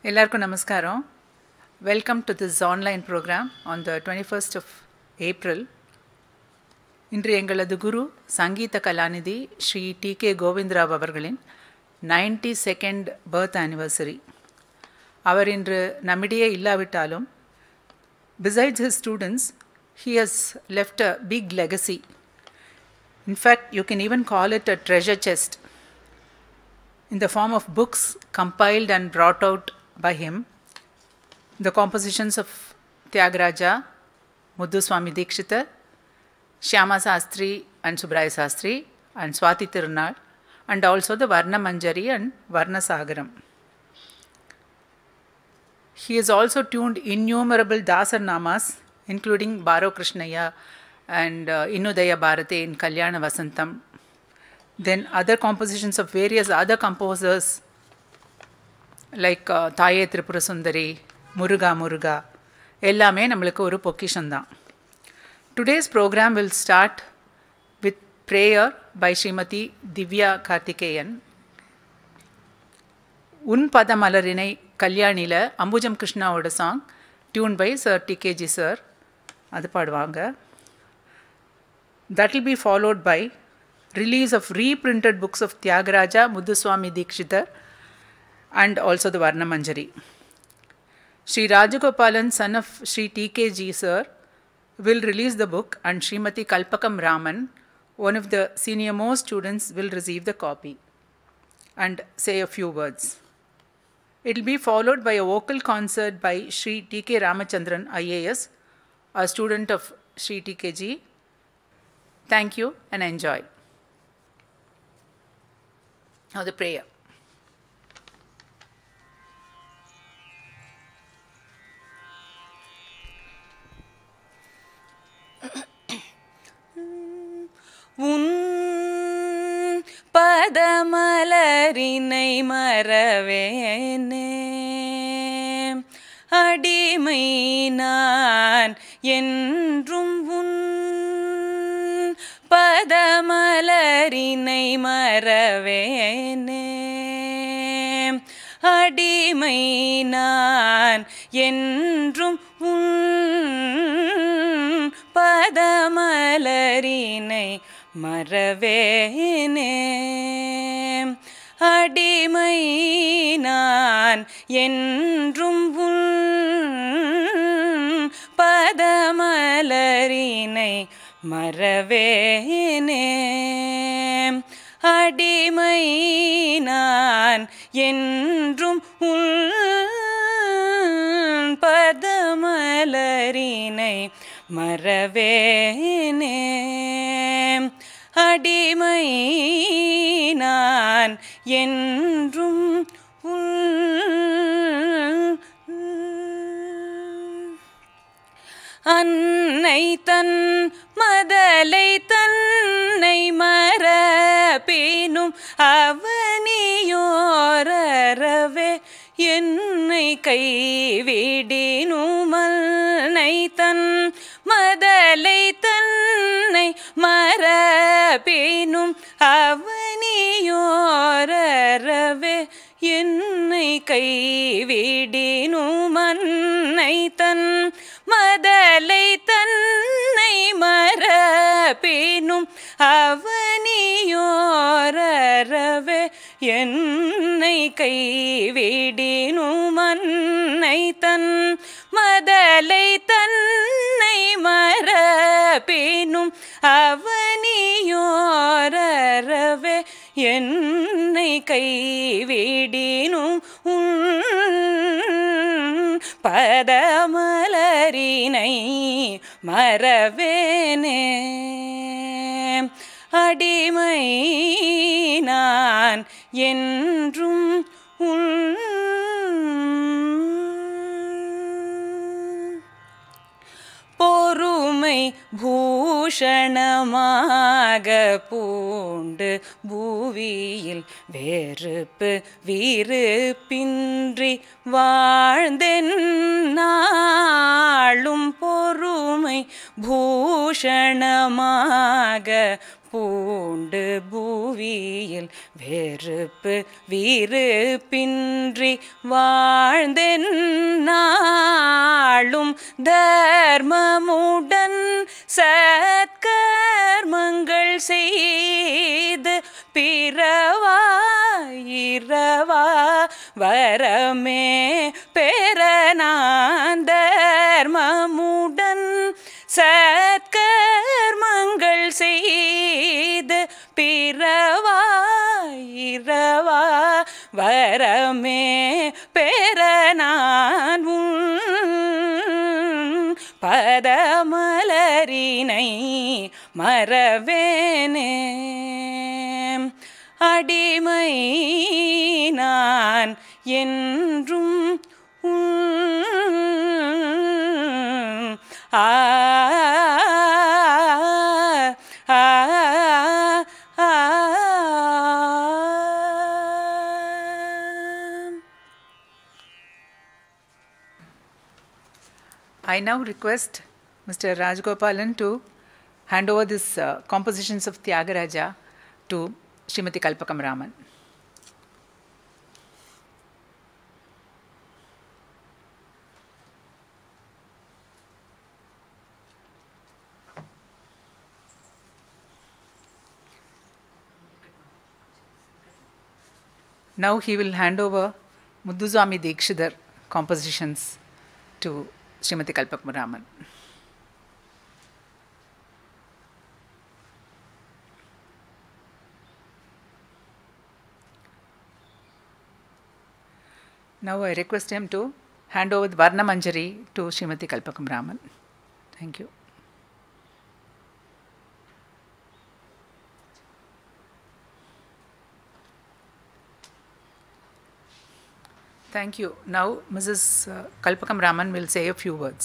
எல்லாருக்கும் நமஸ்காரம். Welcome to this online program on the 21st of April. இன்று எங்களது குரு சங்கீத கலாநிதி Shri.T.K.Govinda Rao அவர்களின் 92nd birth anniversary. அவர் இன்று நம்மிடையே இல்லாவிட்டாலும் besides his students, he has left a big legacy. In fact, you can even call it a treasure chest in the form of books compiled and brought out by him. The compositions of Tyagaraja, Mudduswamy Dikshitar, Shyama Sastri and Subraya Sastri and Swati Tirunal, and also the Varnamanjari and Varnasagaram. He has also tuned innumerable Dasar Namas, including Baro Krishnaya and Innudaya Bharate in Kalyana Vasantam. Then other compositions of various other composers like Thaye Tripura Sundari, Muruga Muruga, எல்லாமே நம்மளுக்கு ஒரு பொக்கிஷம்தான். Today's program will start with prayer by Srimati Divya Karthikeyan. உன் பதமலரினை கல்யாணில அம்புஜம் கிருஷ்ணாவோட song tuned by Sir T.K.G. Sir. அது பாடுவாங்க. That will be followed by release of reprinted books of Tyagaraja, Mudduswamy Dikshitar and also the Varnamanjari. Shri.Rajagopal, son of Shri.T.K.G. Sir, will release the book, and Srimati Kalpakam Raman, one of the senior most students, will receive the copy and say a few words. It will be followed by a vocal concert by Shri.T.K.Ramachandran IAS, a student of Shri.T.K.G. Thank you and enjoy. Now the prayer. உன் பதமலரினை மறவேனே, அடிமை நான் என்றும் உன் பதமலரினை மறவேனே, அடிமை நான் என்றும் உன் பதமலரினை மறவேனே, அடிமை நான் என்றும் உன் பதமலரினை மறவேனே, அடிமை நான் என்றும் உன் பதமலரினை மறவேனே, அடிமை நான் என்றும் அன்னை தன் மதலை தன்னை மறப்பினும் அவனியோரவே என்னை கைவிடினும், அன்னை தன் மதலை தன்னை மறப்பினும் அவனியோரவே என்னை கைவிடினும், அன்னை தன் மதலை தன்னை மறப்பினும் அவனியோரவே என்னை கைவிடினும், அன்னை தன் மதலை தன்னை மறப்பினும் அவனியோரவே என்னை கைவிடினும், பதமலரினை மறவேனே, அடிமை நான் என்றும் பொறுமை பூஷணமாக பூண்டு பூவியில் வேறுப்பு வீறுப்பின்றி வாழ்ந்தென் நாளும், பொறுமை பூஷணமாக பூண்டு பூவியில் வெறுப்பு விருப்பின்றி வாழ்ந்தென் நாளும் தர்மமுடன் சத்கர்மங்கள் செய்து பிறவா இரவா வரமே பெற நான் தர்மமுடன் சத்கர்மங்கள் செய்து பிறவா இரவா வரமே பெற நான் பதமலரினை மறவேனே அடிமை நான் என்றும் ஆ ஆ ஆ I now request Mr. Rajagopalan to hand over this compositions of Tyagaraja to Srimati Kalpakam Raman. Now he will hand over Mudduswamy Dikshitar compositions to Srimati Kalpakam Raman. Now I request him to hand over the Varnamanjari to Srimati Kalpakam Raman. Thank you. Thank you. Now Mrs. Kalpakam Raman will say a few words.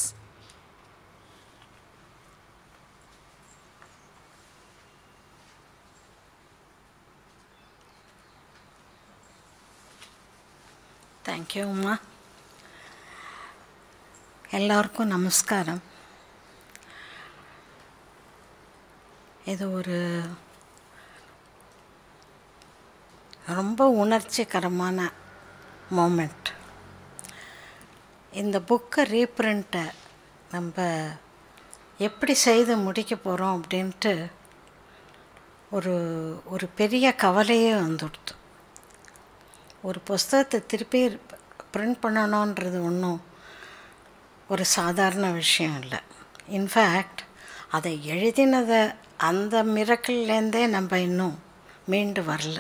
Thank you, Uma. எல்லாருக்கும் நமஸ்காரம். இது ஒரு ரொம்ப உணர்ச்சிகரமான moment. இந்த புக்கை ரீப்ரிண்ட்டை நம்ம எப்படி செய்து முடிக்க போகிறோம் அப்படின்ட்டு ஒரு பெரிய கவலையே வந்துடுது. ஒரு புஸ்தகத்தை திருப்பி பிரிண்ட் பண்ணணுன்றது ஒன்றும் ஒரு சாதாரண விஷயம் இல்லை. இன்ஃபேக்ட் அதை எழுதினதை அந்த மிரக்கல்லேருந்தே நம்ம இன்னும் மீண்டு வரல.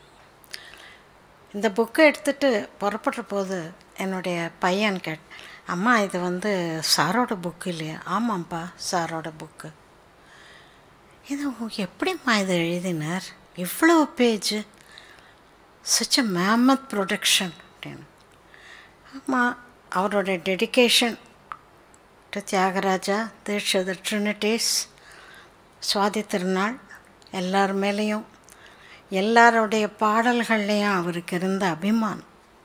இந்த புக்கை எடுத்துகிட்டு புறப்படுற போது என்னுடைய பையன் அம்மா இது சாரோட புக்கு இல்லையா? ஆமாம்ப்பா, சாரோட புக்கு. இது எப்படிம்மா இதை எழுதினார்? இவ்வளோ page, such a mammoth production அப்படின்னு. ஆமாம், அவரோட dedication to Thyagaraja, Dikshita trinities, Swathi Thirunal, எல்லார் மேலேயும் எல்லாருடைய பாடல்கள்லேயும் அவருக்கு இருந்த அபிமானம்,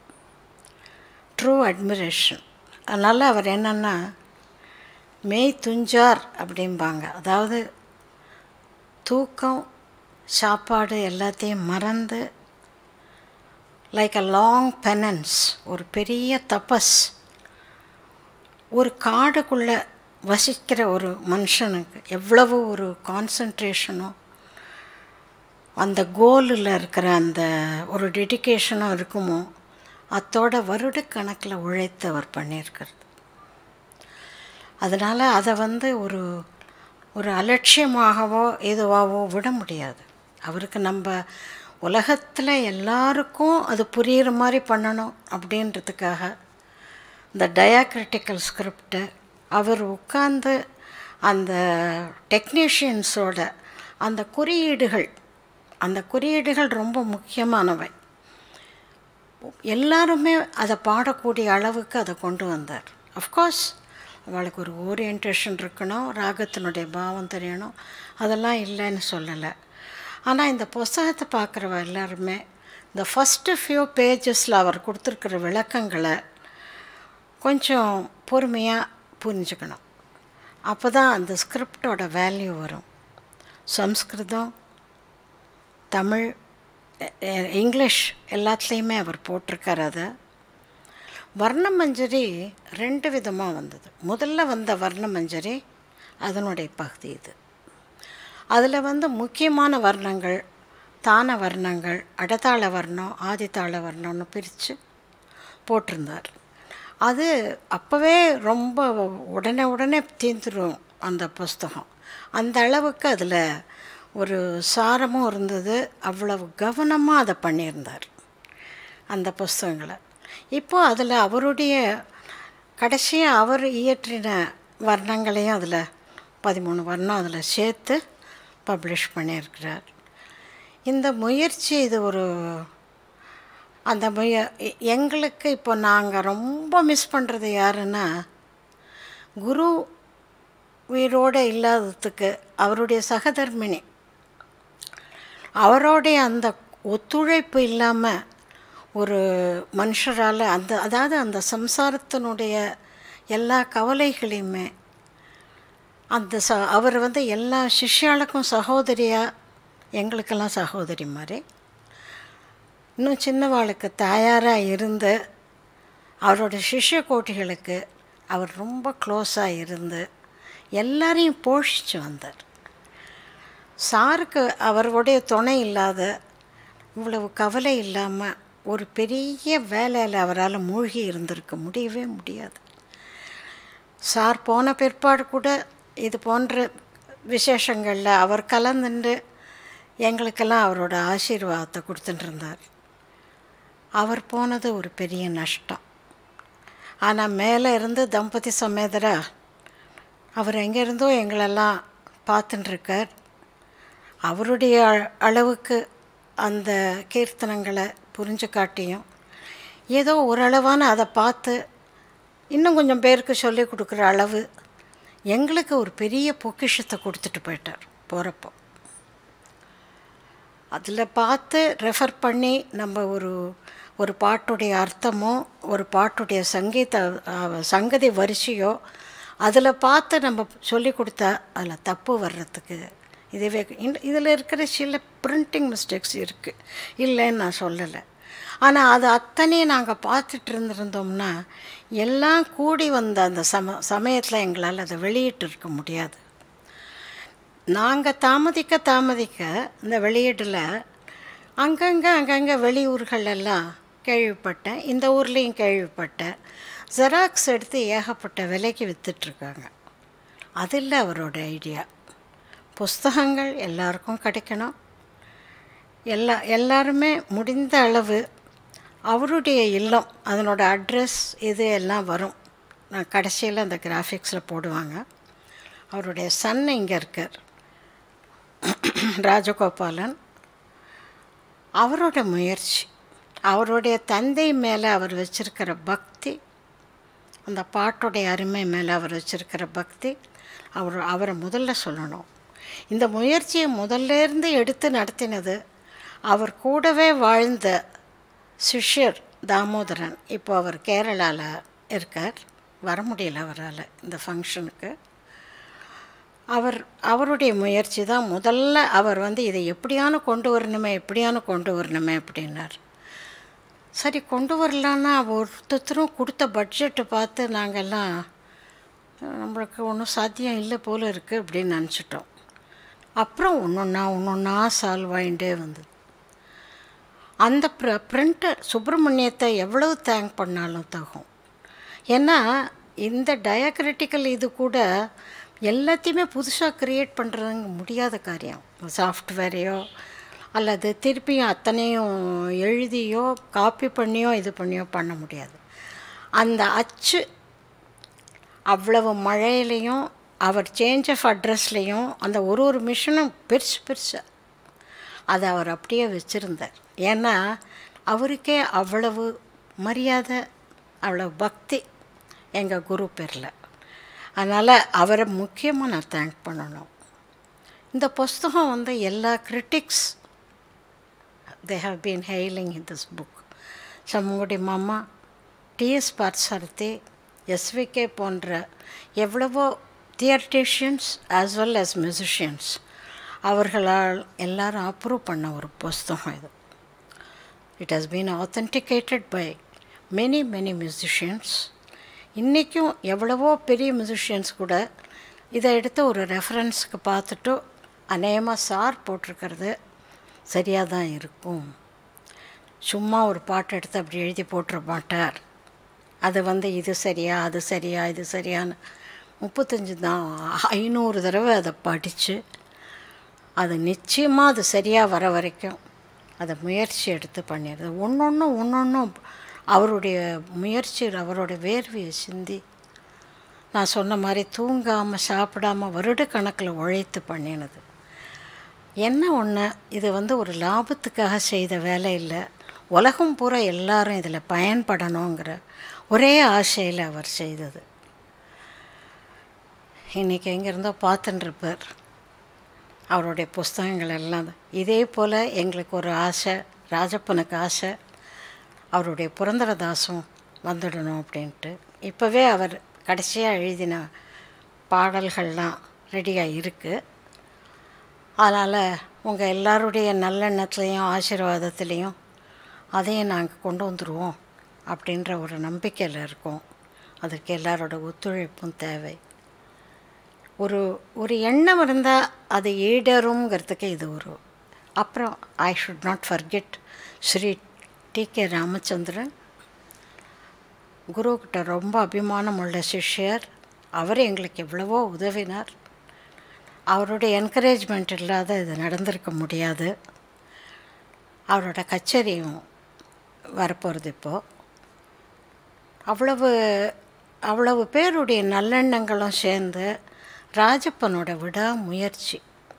ட்ரூ அட்மிரேஷன். அதனால் அவர் என்னென்னா மெய் துஞ்சார் அப்படிம்பாங்க. அதாவது தூக்கம் சாப்பாடு எல்லாத்தையும் மறந்து லைக் அ லாங் பெனன்ஸ், ஒரு பெரிய தபஸ், ஒரு காடுக்குள்ளே வசிக்கிற ஒரு மனுஷனுக்கு எவ்வளவு ஒரு கான்சன்ட்ரேஷனும் அந்த கோலில் இருக்கிற அந்த ஒரு டெடிக்கேஷனும் இருக்குமோ அதோட வருடக்கணக்கில் உழைத்து அவர் பண்ணியிருக்கிறது. அதனால் அதை ஒரு அலட்சியமாகவோ எதுவாகவோ விட முடியாது. அவருக்கு நம்ம உலகத்தில் எல்லாருக்கும் அது புரிகிற மாதிரி பண்ணணும் அப்படின்றதுக்காக இந்த டயாக்ரிட்டிக்கல் ஸ்கிரிப்டை அவர் உட்கார்ந்து அந்த டெக்னீஷியன்ஸோட அந்த குறியீடுகள் ரொம்ப முக்கியமானவை. எல்லாருமே அதை பாடக்கூடிய அளவுக்கு அதை கொண்டு வந்தார். அஃப்கோர்ஸ் அவளுக்கு ஒரு ஓரியன்டேஷன் இருக்கணும், ராகத்தினுடைய பாவம் தெரியணும், அதெல்லாம் இல்லைன்னு சொல்லலை. ஆனால் இந்த புஸ்தகத்தை பார்க்குறவ எல்லாருமே இந்த ஃபஸ்ட்டு ஃபியூ பேஜஸில் அவர் கொடுத்துருக்கிற விளக்கங்களை கொஞ்சம் பொறுமையாக புரிஞ்சுக்கணும். அப்போ தான் அந்த ஸ்கிரிப்டோட வேல்யூ வரும். சம்ஸ்கிருதம், தமிழ், இங்கிலீஷ் எல்லாத்துலேயுமே அவர் போட்டிருக்கார். அதை வர்ணமஞ்சரி 2 விதமாக வந்தது. முதல்ல வந்த வர்ணமஞ்சரி அதனுடைய பகுதி இது. அதில் முக்கியமான வர்ணங்கள், தான வர்ணங்கள், அடதாள வர்ணம், ஆதித்தாள வர்ணம்னு பிரித்து போட்டிருந்தார். அது அப்போவே ரொம்ப உடனே தீர்ந்துடும் அந்த புஸ்தகம். அந்த அளவுக்கு அதில் ஒரு சாரமும் இருந்தது. அவ்வளவு கவனமாக அதை பண்ணியிருந்தார் அந்த புஸ்தகங்களை. இப்போது அதில் அவருடைய கடைசியாக அவர் இயற்றின வர்ணங்களையும் அதில் 13 வர்ணம் அதில் சேர்த்து பப்ளிஷ் பண்ணியிருக்கிறார். இந்த முயற்சி இது ஒரு அந்த எங்களுக்கு இப்போ நாங்கள் ரொம்ப மிஸ் பண்ணுறது யாருன்னா, குரு உயிரோடு இல்லாததுக்கு அவருடைய சகதர்மினி அவரோடைய அந்த ஒத்துழைப்பு இல்லாமல் ஒரு மனுஷரால் அதாவது அந்த சம்சாரத்தினுடைய எல்லா கவலைகளையுமே அந்த அவர் எல்லா சிஷ்யாளுக்கும் சகோதரியாக, எங்களுக்கெல்லாம் சகோதரி மாதிரி, இன்னும் சின்னவாளுக்கு தாயாராக இருந்து அவரோட சிஷ்ய கோட்டிகளுக்கு அவர் ரொம்ப க்ளோஸாக இருந்து எல்லாரையும் போஷித்து வந்தார். சாருக்கு அவருடைய துணை இல்லாத, இவ்வளவு கவலை இல்லாமல் ஒரு பெரிய வேலையில் அவரால் மூழ்கி இருந்திருக்க முடியவே முடியாது. சார் போன பிற்பாடு கூட இது போன்ற விசேஷங்களில் அவர் கலந்துண்டு எங்களுக்கெல்லாம் அவரோட ஆசீர்வாதத்தை கொடுத்துட்டு இருந்தார். அவர் போனது ஒரு பெரிய நஷ்டம். ஆனால் மேலே இருந்து தம்பதி சமேதராக அவர் எங்கேருந்தோ எங்களெல்லாம் பார்த்துட்டுருக்கார். அவருடைய அளவுக்கு அந்த கீர்த்தனங்களை புரிஞ்சு காட்டியும் ஏதோ ஓரளவான அதை பார்த்து இன்னும் கொஞ்சம் பேருக்கு சொல்லிக் கொடுக்குற அளவு எங்களுக்கு ஒரு பெரிய பொக்கிஷத்தை கொடுத்துட்டு போயிட்டார் போகிறப்போ. அதில் பார்த்து ரெஃபர் பண்ணி நம்ம ஒரு பாட்டுடைய அர்த்தமோ ஒரு பாட்டுடைய சங்கதி வரிசையோ அதில் பார்த்து நம்ம சொல்லி கொடுத்தா அதில் தப்பு வர்றதுக்கு இதுவே இதில் இருக்கிற சில பிரிண்டிங் மிஸ்டேக்ஸ் இருக்குது, இல்லைன்னு நான் சொல்லலை. ஆனால் அது அத்தனையும் நாங்கள் பார்த்துட்டு இருந்திருந்தோம்னா எல்லாம் கூடி வந்த அந்த சமயத்தில் எங்களால் அதை வெளியிட்டு இருக்க முடியாது. நாங்கள் தாமதிக்க இந்த வெளியீட்டில் அங்கங்கே வெளியூர்கள் எல்லாம் கேள்விப்பட்டேன், இந்த ஊர்லேயும் கேள்விப்பட்டேன். ஜெராக்ஸ் எடுத்து ஏகப்பட்ட விலைக்கு விற்றுட்ருக்காங்க. அது இல்லை அவரோட ஐடியா. புஸ்தகங்கள் எல்லாருக்கும் கிடைக்கணும், எல்லாருமே முடிந்த அளவு அவருடைய இல்லம், அதனோட அட்ரஸ் இது எல்லாம் வரும். நான் கடைசியில் அந்த கிராஃபிக்ஸில் போடுவாங்க. அவருடைய சன் இங்கே இருக்கார், ராஜகோபாலன். அவரோட முயற்சி, அவருடைய தந்தை மேலே அவர் வச்சிருக்கிற பக்தி, அந்த பாட்டுடைய அருமை மேலே அவர் வச்சிருக்கிற பக்தி, அவரை முதல்ல சொல்லணும். இந்த முயற்சியை முதல்லேருந்து எடுத்து நடத்தினது அவர் கூடவே வாழ்ந்த சிஷ்யர் தாமோதரன். இப்போ அவர் கேரளாவில் இருக்கார், வர முடியல அவரால் இந்த ஃபங்க்ஷனுக்கு. அவருடைய முயற்சி தான் முதல்ல. அவர் இதை எப்படியான கொண்டு வரணுமே அப்படின்னார். சரி, கொண்டு வரலான்னா ஒருத்தரும் கொடுத்த பட்ஜெட்டை பார்த்து நாங்கள்லாம் நம்மளுக்கு ஒன்றும் சாத்தியம் இல்லை போல் இருக்குது அப்படின்னு நினச்சிட்டோம். அப்புறம் ஒன்றொன்னா சால்வ் ஆகிட்டே வந்தது. அந்த பிரிண்டர் சுப்பிரமணியத்தை எவ்வளவு தேங்க் பண்ணாலும் தகும். ஏன்னா இந்த டயக்ரிட்டிக்கல் இது கூட எல்லாத்தையுமே புதுசாக க்ரியேட் பண்ணுறதுங்க முடியாத காரியம். சாஃப்ட்வேரையோ அல்லது திருப்பியும் அத்தனையும் எழுதியோ காப்பி பண்ணியோ இது பண்ணியோ பண்ண முடியாது. அந்த அச்சு அவ்வளவு மழையிலையும் அவர் சேஞ்ச் ஆஃப் அட்ரஸ்லேயும் அந்த ஒரு மிஷினும் பெருசு அதை அவர் அப்படியே வச்சுருந்தார். ஏன்னா அவருக்கே அவ்வளவு மரியாதை, அவ்வளவு பக்தி எங்கள் குரு பேரில். அதனால் அவரை முக்கியமாக நான் தேங்க் பண்ணணும். இந்த புஸ்தகம் எல்லா critics they have been hailing in this book. சம்முடி மாமா, T.S. பார்த்தசாரதி, S.V.K. போன்ற எவ்வளவோ theatricians as well as musicians அவர்களால் எல்லாரும் அப்ரூவ் பண்ண ஒரு புஸ்தகம் இது. It has been authenticated by many musicians. இன்றைக்கும் எவ்வளவோ பெரிய மியூசிஷியன்ஸ் கூட இதை எடுத்து ஒரு ரெஃபரன்ஸுக்கு பார்த்துட்டு அநேகமாக சார் போட்டிருக்கிறது சரியாக தான் இருக்கும். சும்மா ஒரு பாட்டு எடுத்து அப்படி எழுதி போட்டுற மாட்டார். அது இது சரியா அது சரியா இது சரியான்னு 500 தடவை அதை படித்து அது நிச்சயமாக அது சரியாக வர வரைக்கும் அதை முயற்சி எடுத்து பண்ணிடுறது. ஒன்றொன்றும் அவருடைய முயற்சி, அவருடைய வேர்வையை சிந்தி, நான் சொன்ன மாதிரி தூங்காமல் சாப்பிடாமல் வருடக்கணக்கில் உழைத்து பண்ணினது. என்ன ஒன்று, இது ஒரு லாபத்துக்காக செய்த வேலை இல்லை, உலகம் பூரா எல்லாரும் இதில் பயன்படணுங்கிற ஒரே ஆசையில் அவர் செய்தது. இன்றைக்கி எங்கேருந்தோ பார்த்துட்டுருப்பார் அவருடைய புஸ்தகங்கள் எல்லாம். இதே போல் எங்களுக்கு ஒரு ஆசை, ராஜப்பனுக்கு ஆசை, அவருடைய புரந்தரதாசும் வந்துடணும் அப்படின்ட்டு. இப்போவே அவர் கடைசியாக எழுதின பாடல்கள்லாம் ரெடியாக இருக்குது. அதனால் உங்கள் எல்லாருடைய நல்லெண்ணத்துலேயும் ஆசீர்வாதத்துலேயும் அதையும் நாங்கள் கொண்டு வந்துடுவோம் அப்படின்ற ஒரு நம்பிக்கையில் இருக்கோம். அதுக்கு எல்லாரோட ஒத்துழைப்பும் தேவை. ஒரு எண்ணம் இருந்தால் அது ஈடருங்கிறதுக்கு இது ஒரு. அப்புறம் I should not forget Shri.T.K.Ramachandran, குருக்கிட்ட ரொம்ப அபிமானம் உள்ள சிஷ்யர். அவர் எங்களுக்கு எவ்வளவோ உதவினார். அவருடைய என்கரேஜ்மெண்ட் இல்லாத இது நடந்திருக்க முடியாது. அவரோட கச்சேரியும் வரப்போகிறது இப்போது. அவ்வளவு பேருடைய நல்லெண்ணங்களும் சேர்ந்து ராஜப்பனோட விடாமுயற்சி,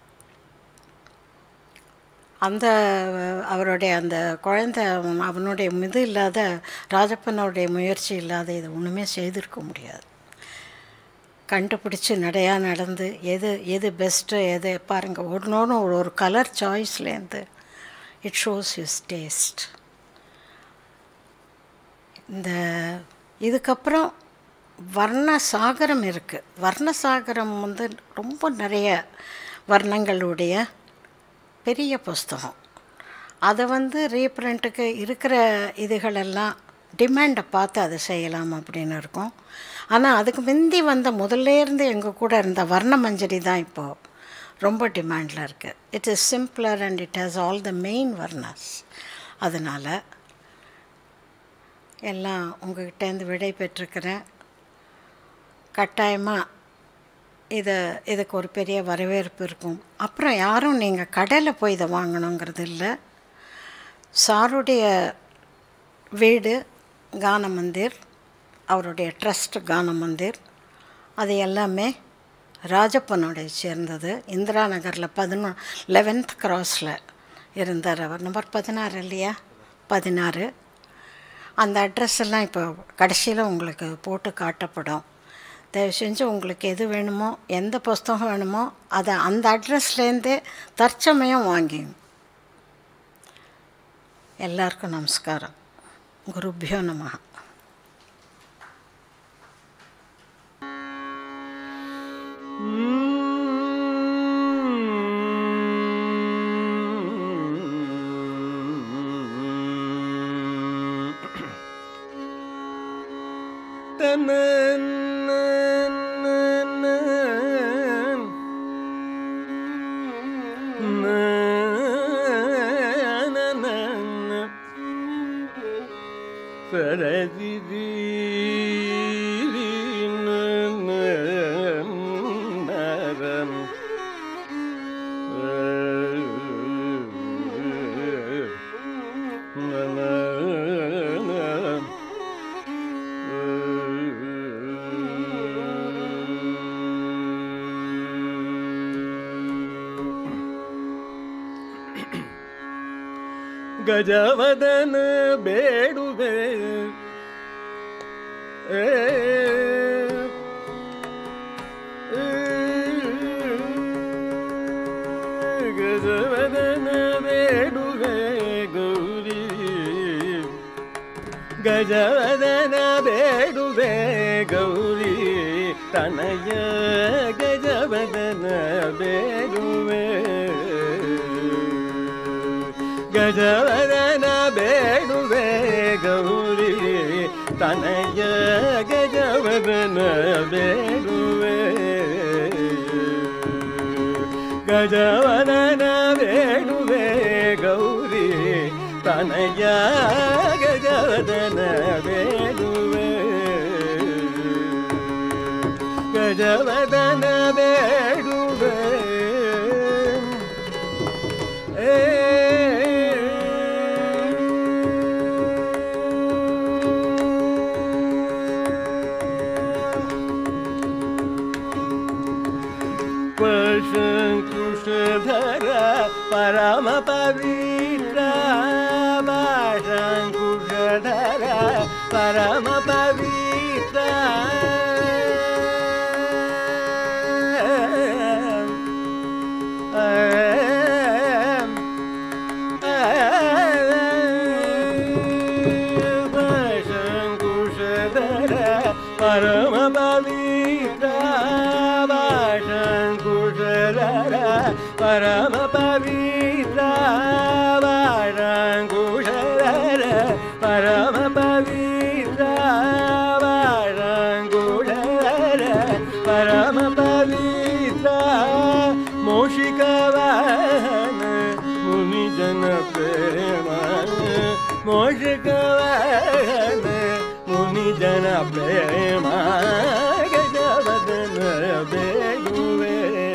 அவருடைய அந்த குழந்தை அவனுடைய இது இல்லாத, ராஜப்பனுடைய முயற்சி இல்லாத இது ஒன்றுமே செய்திருக்க முடியாது. கண்டுபிடிச்சி நடந்து எது பெஸ்ட்டு எது பாருங்கள், ஒரு கலர் சாய்ஸ்லேருந்து இட் ஷோஸ் ஹிஸ் டேஸ்ட். இதுக்கப்புறம் வர்ணசாகரம் இருக்குது. வர்ணசாகரம் ரொம்ப நிறைய வர்ணங்களுடைய பெரிய புஸ்தகம். அதை ரீப்ரிண்ட்டுக்கு இருக்கிற இதுகளெல்லாம் டிமாண்டை பார்த்து அதை செய்யலாம் அப்படின்னு இருக்கும். ஆனால் அதுக்கு முந்தி முதல்லேருந்து எங்கள் கூட இருந்த வர்ணமஞ்சரி தான் இப்போது ரொம்ப டிமாண்டில் இருக்குது. It is simpler and it has all the main varnas. அதனால் எல்லாம் உங்கள்கிட்டேருந்து விடை பெற்றிருக்கிறேன். கட்டாயமாக இதுக்கு ஒரு பெரிய வரவேற்பு இருக்கும். அப்புறம் யாரும் நீங்கள் கடையில் போய் இதை வாங்கணுங்கிறது இல்லை. சாருடைய வீடு கானமந்திர், அவருடைய ட்ரஸ்ட் கானமந்திர், அது எல்லாமே ராஜப்பனுடைய சேர்ந்தது. இந்திரா நகரில் 11th கிராஸில் இருந்தார் அவர். நம்பர் 16 இல்லையா, 16. அந்த அட்ரஸ் எல்லாம் இப்போ கடைசியில் உங்களுக்கு போட்டு காட்டப்படும். தயவு செஞ்சு உங்களுக்கு எது வேணுமோ, எந்த புஸ்தகம் வேணுமோ அதை அந்த அட்ரஸ்லேருந்தே தற்சமயம் வாங்கிங்க. எல்லாருக்கும் நமஸ்காரம். குருபியோ நமஹ. ಗಜವದನ ಬೇಡುವೆ ಗಜವದನ ಬೇಡುವೆ ಗೌರಿ, ಗಜವದನ ಬೇಡುವೆ ಗೌರಿ ತನಯ, ಗಜವದನ ಬೇಡುವೆ ಗಜವದನ ಬೇಡುವೆ ಗೌರಿ ತನಯ ಗಜವದನ ಬೇಡುವೆ ಗಜವದನ ಬೇಡುವೆ ಗೌರಿ ತನಯ ಗಜವದನ ಬೇಡುವೆ ಗಜವದನ ಬೇಡುವೆ ಶಂಕುಶಧರ ಪರಮ ಪವಿತ್ರ ಶಂಕುಶಧರ ಪರಮ ಪವಿತ್ರ ಶಂಕುಶಧರ ಪರಮ ಪವಿತ್ರ ಪರಮ ಪವಿತ್ರ ವಾರಂಗುಷರ ಪರಮ ಪವಿತ್ರ ವಾರಂಗುಷರ ಪರಮ ಪವಿತ್ರ ಮೋಷಿಕವಾಹನ ಮುನಿಜನ ಪ್ರೇಮ ಮೋಷಿಕವಾಹನ ಮುನಿಜನ ಪ್ರೇಮ ಗಜವದನ ಬೇಡುವೆ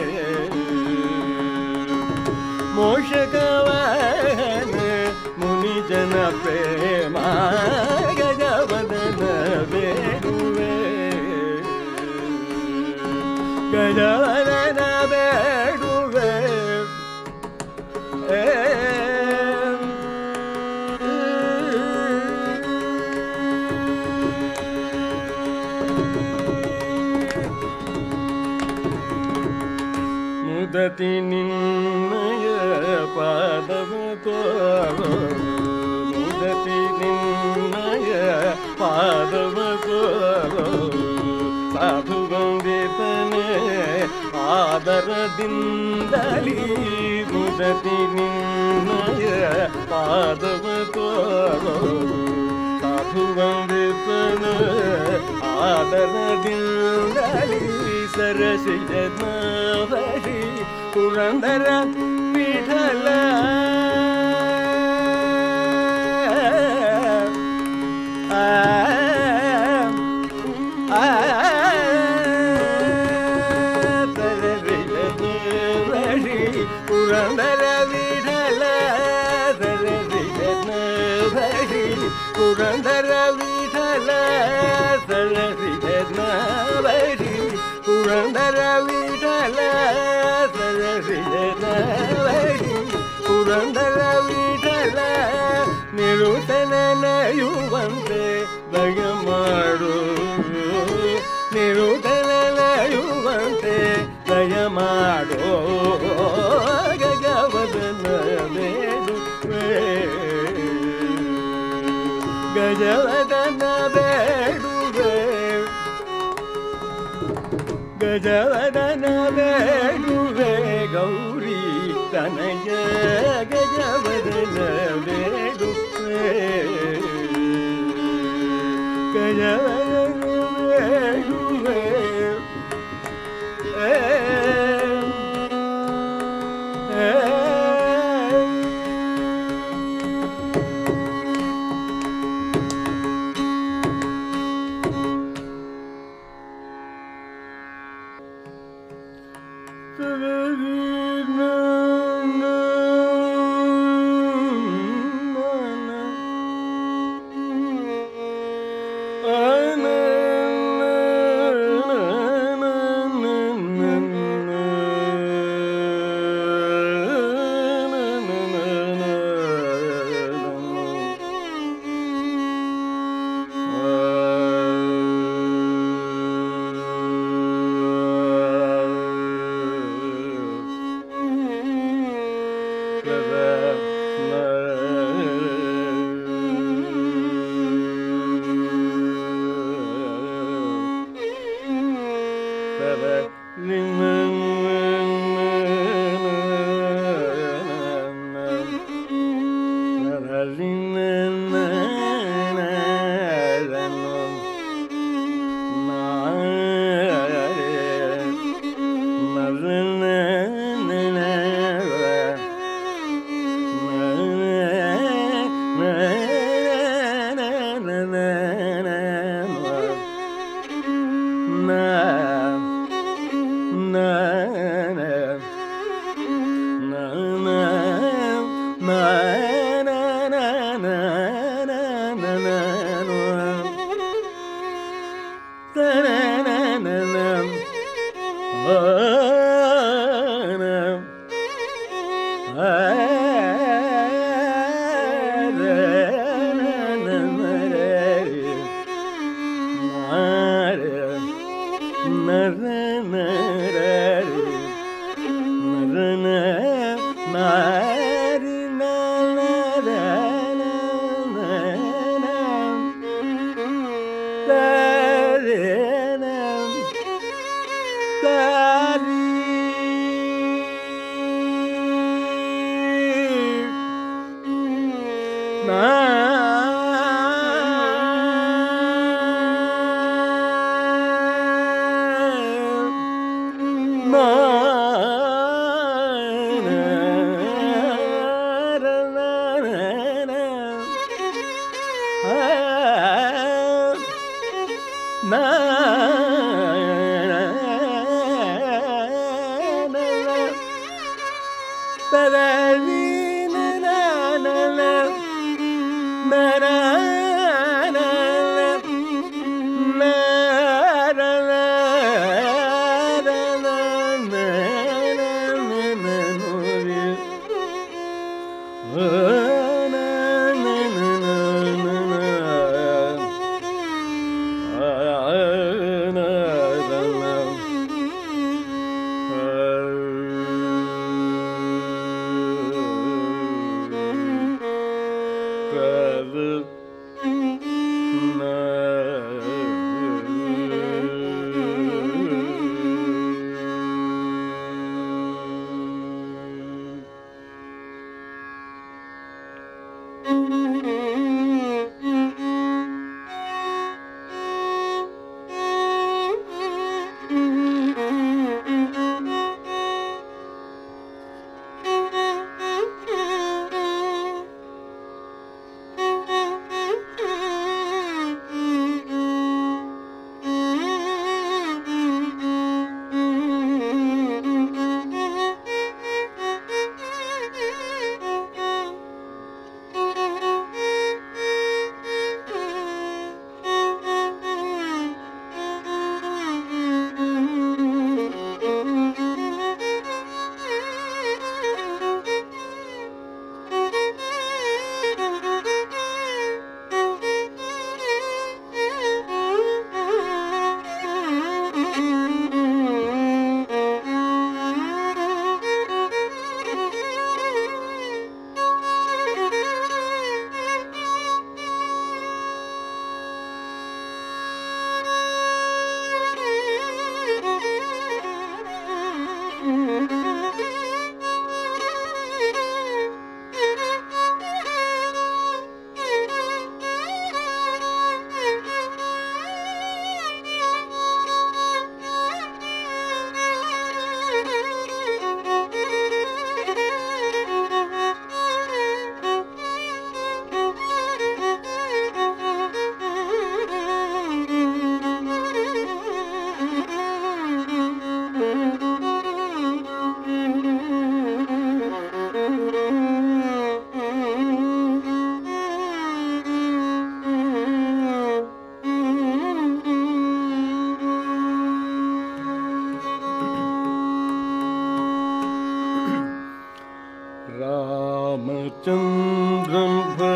ಮೋಷಕವಾಹನ ಮುನಿಜನ ಪ್ರೇಮ ಗಜವದನ ಬೇಡುವೆ ಗಜವದನ ಬೇಡುವೆ ಮುದತಿ ನಿನ್ನಯ ಪಾದವ ತೋರು ಮುದತಿ ನಿನ್ನಯ ಪಾದವ ತೋರು ಸಾಧು ವಂದಿತನೆ ಆದರದಿಂದಲಿ ಮುದತಿ ನಿನ್ನಯ ಪಾದವ ತೋರು ಸಾಧು ವಂದಿತನೆ ಆದರದಿಂದಲಿ ಸರಸಿಜನಾಭರಿ ಪುರಂದರ ವಿಠಲ ಸರಸಿಜನಾಭರಿ ಪುರಂದರ ವಿಠಲ ಸರಸಿಜನಾಭರಿ ಪುರಂದರ ವಿಠಲ ಸರಸಿಜನಾಭರಿ ಪುರಂದರ ವಿಠಲ ಸರಸಿಜನಾಭರಿ ಪುರಂದರ ವಿಠಲ ನಿರುತನ ನಯುವಂತೆ ದಯ ಮಾಡು ನಿರುತನ ನಯುವಂತೆ ದಯ ಮಾಡೋ ಗಜವದನ ಬೇಡುವೆ ಗಜವದನ ಬೇಡುವೆ ಗಜವದನ ಬೇಡುವೆ ಗೌರಿ ತನಯ ಗಜವದನ ಬೇಡುವೆ ಗಜವದನ ಬೇಡುವೆ Ramachandran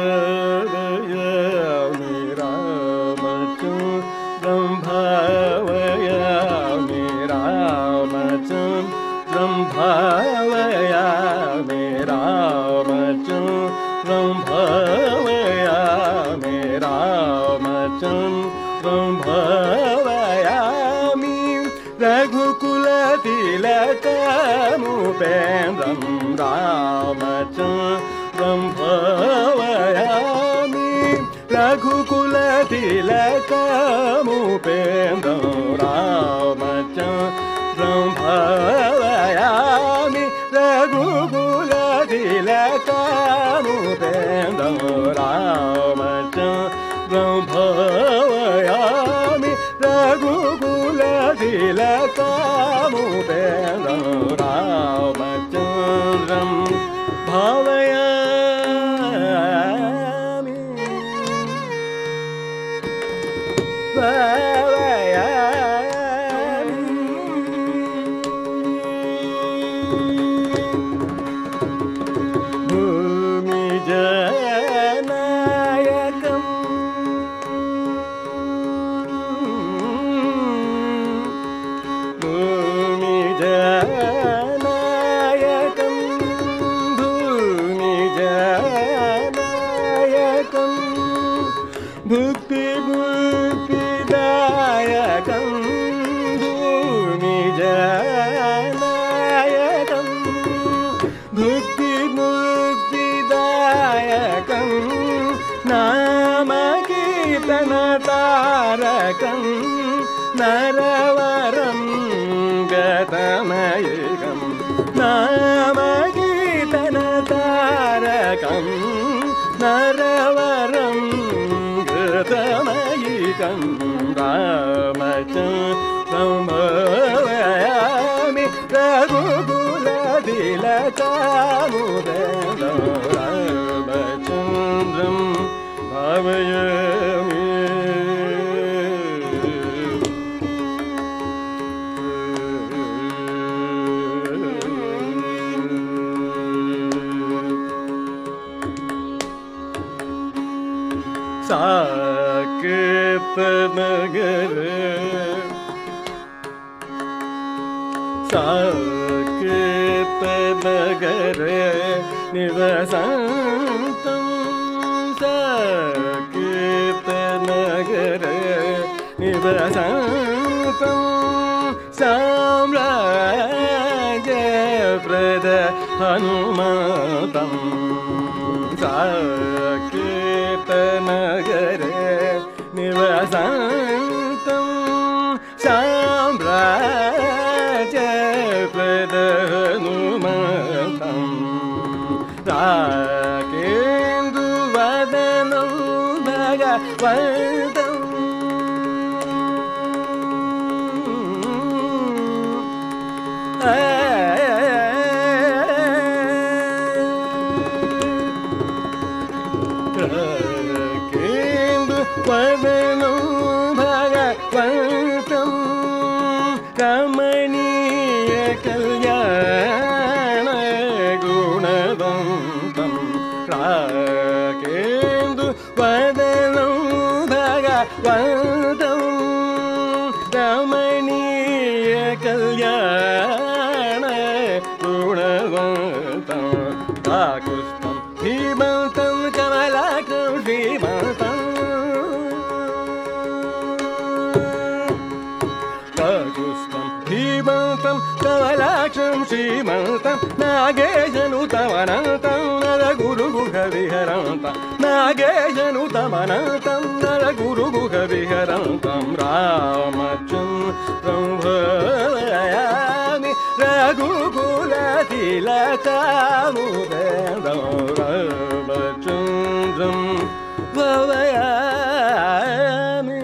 bhavayami Ramachandran bhavayami Ramachandran bhavayami Ramachandran bhavayami Ramachandran bhavayami Raghukula tilakamupendraм Ramachandram bhavayami Raghukula tilakamupendraм Ramachandram bhavayami Raghukula tilakamupendraм Ramachandram bhavayami Raghukula tilakamupendraм Ramachandram bhavayami bhavayami भूमिजानायकं भूमिजानायकं भुक्तिमुक्तिदायकं भूमिजानायकं भुक्तिमुक्तिदायकं नामकीर्तनतारकं नरवरं गतमयिकं नामकीर्तनतारकं नरवरं गतमयिकं रामचन्द्रं भवयामि रघुकुलतिलकामुदं रामचन्द्रं भावयामि साकेतनगर साकेतनगर निवसन्तं साकेतनगर निवसन्तं साम्राज्यप्रद हनुमन्तं साकेतनगरे निवसन्तं साम्राज्यप्रद हनुमन्तं राकेन्दुवदनं भगवन्तं वदनं भगवन्तं रमणीय कल्याण गुणवन्तं राकेन्दु वदनं भगवन्तं रमणीय कल्याण गुणवन्तं काकुस्थं धीमन्तं कमलाकं श्रीमन्तं धीमन्तं कमलाक्षं श्रीमन्तं नागेशनुतमनन्तं नरगुरुगुहविहरन्तं नागेशनुतमनन्तं नरगुरुगुहविहरन्तं रामचन्द्रं भवयामि रघुकुलतिलकामुदं रामचन्द्रं भवयामि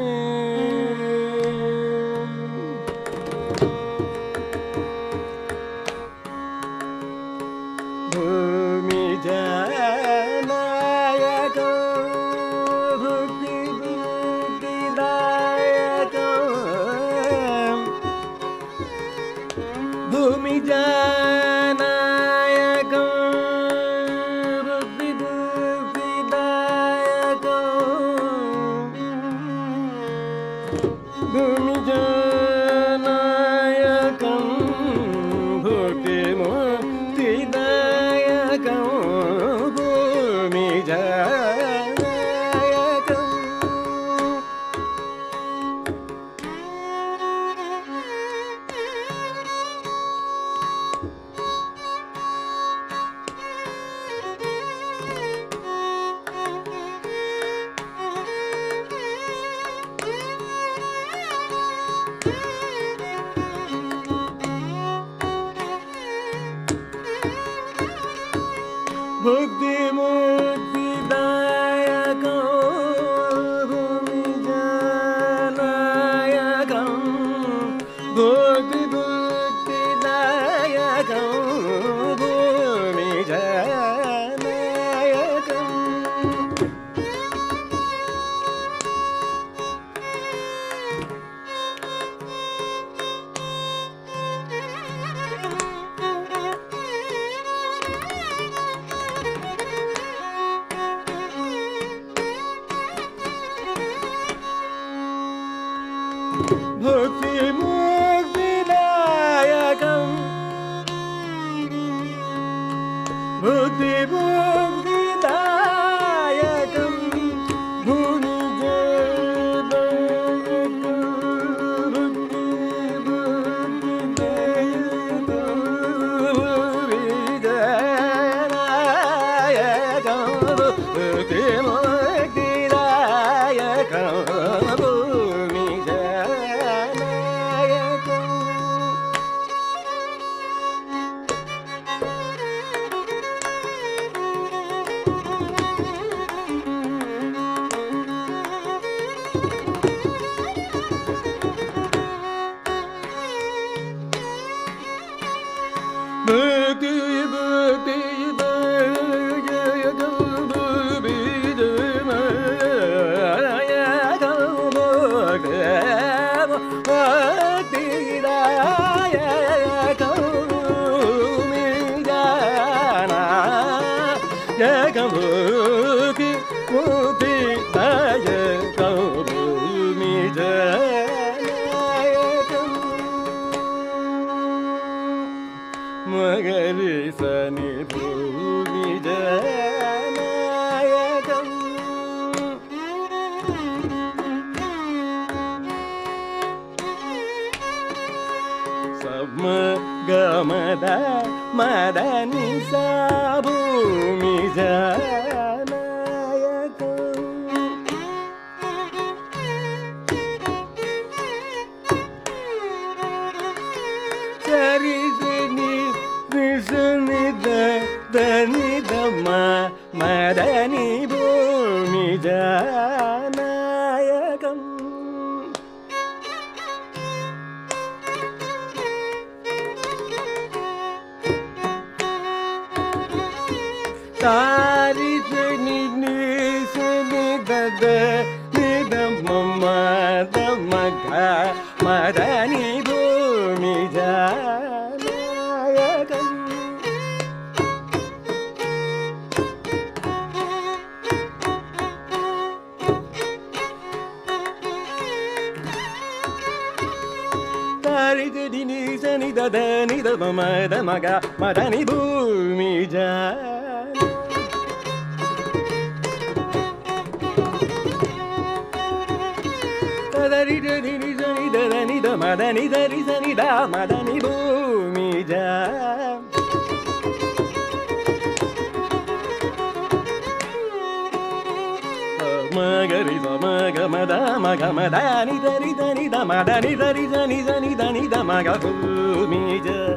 magari sani bhumi janayakam sama gamada madani sa bhumi janayakam sari sani nisani dani dama madani bhumi janayakam tari sani nisani dada nidamma damaga madani bhumi janayakam tari sani nisani dada nidamma damaga madani bhumi janayakam Madani dani dani dani da madani dani dani da madani bhumi jam magari da magamada magamadani dani dani da madani dani dani dani dani da magabhumi jam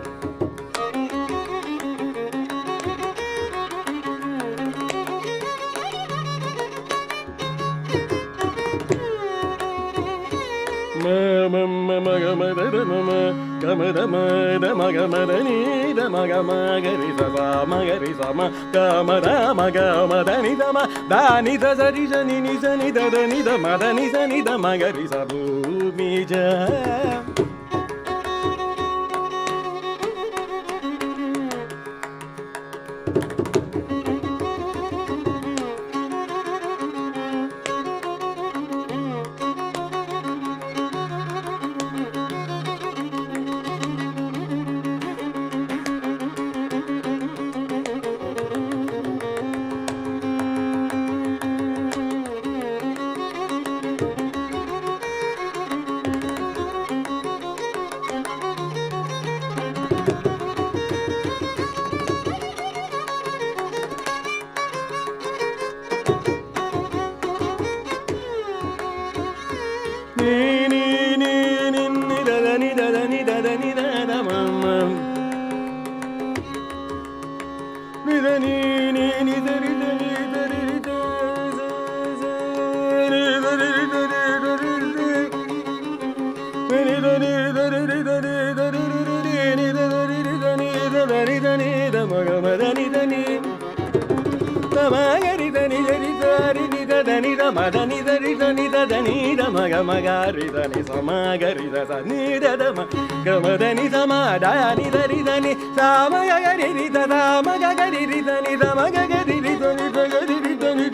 magari dani samagari dani dama gamadani samadani dani dani samagari dani magagari dani samagari dani dani dani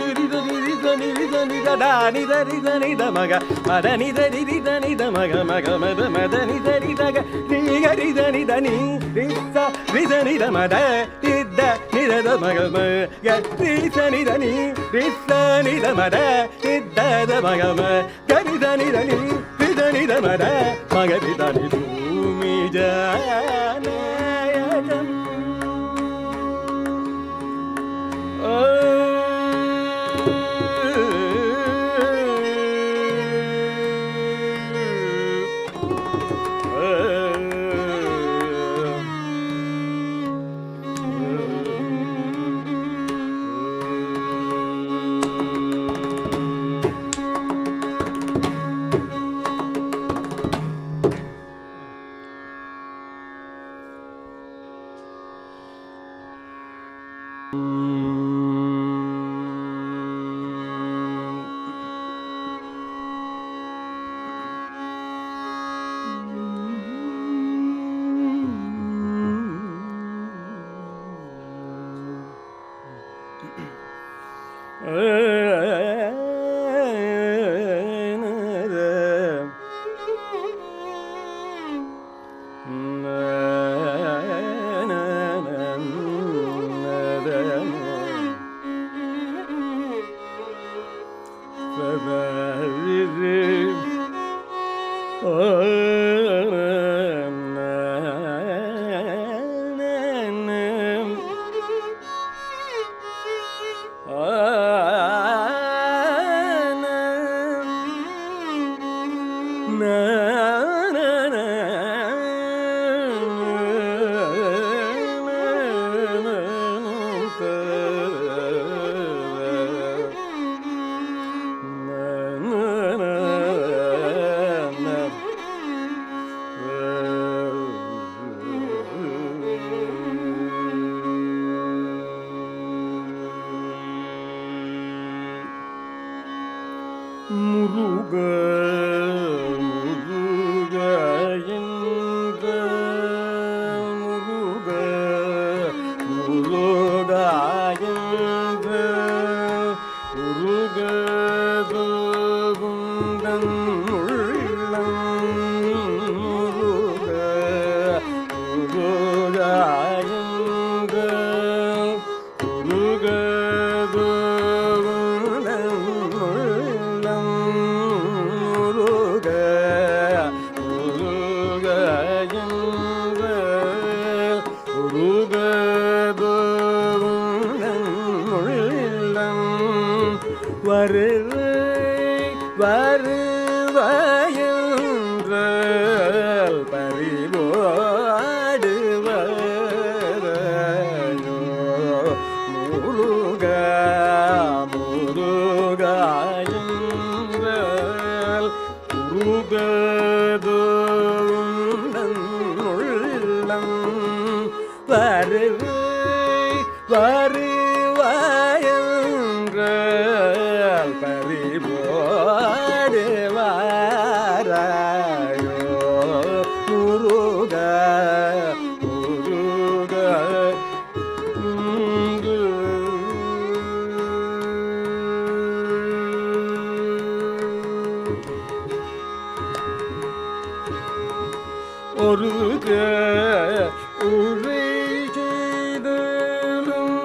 dani dani dani dani damaga madani dani dani damaga maga madani dani daga digari dani dani risa ridani damada idda nida damaga maga risani dani risani damada idda damaga gari dani dani ridani damada magari dani bhumi janayakam வருவாயென்றல் பறிவோடுவாரையோ முருகா முருகாயென்றல் உருகதோண்டன் உள்ளம் வருவாயென்றல் பறிவோடுவாரையோ முருகா முருகா ஒரு உரை செய்தலும்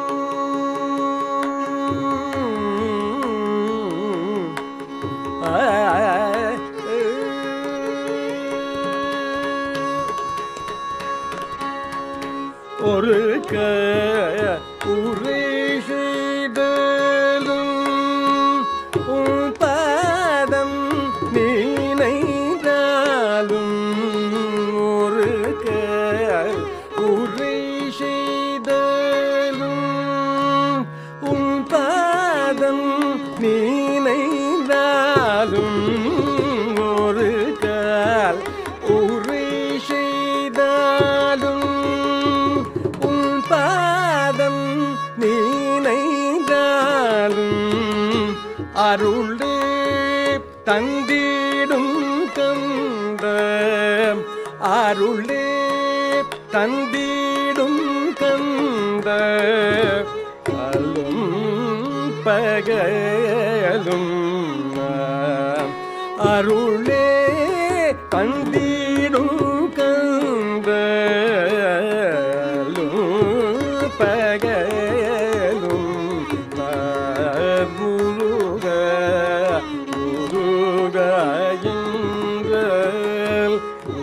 ஒரு உரை செய்தலும் உன் பாதம் நினைந்தாலும் ஒரு உரை செய்தலும் உன் பாதம் நினைந்தாலும் ஒரு உரை செய்தாலும் உன் பாதம் நினைந்தாலும் அருளே தந்திடும் கந்த அருளே தந்திடும் கந்த அல்லும் பகலும் அருளே தந்திடும் கந்த பகலும் முருகாயென்றல்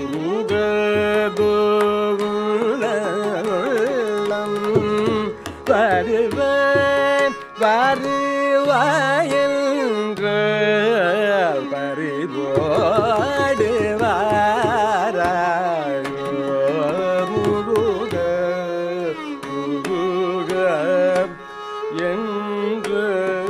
முருகதோள்ளம் வருவாயென்றல் பறிவோடுவாரையோ முருகா முருகா என்று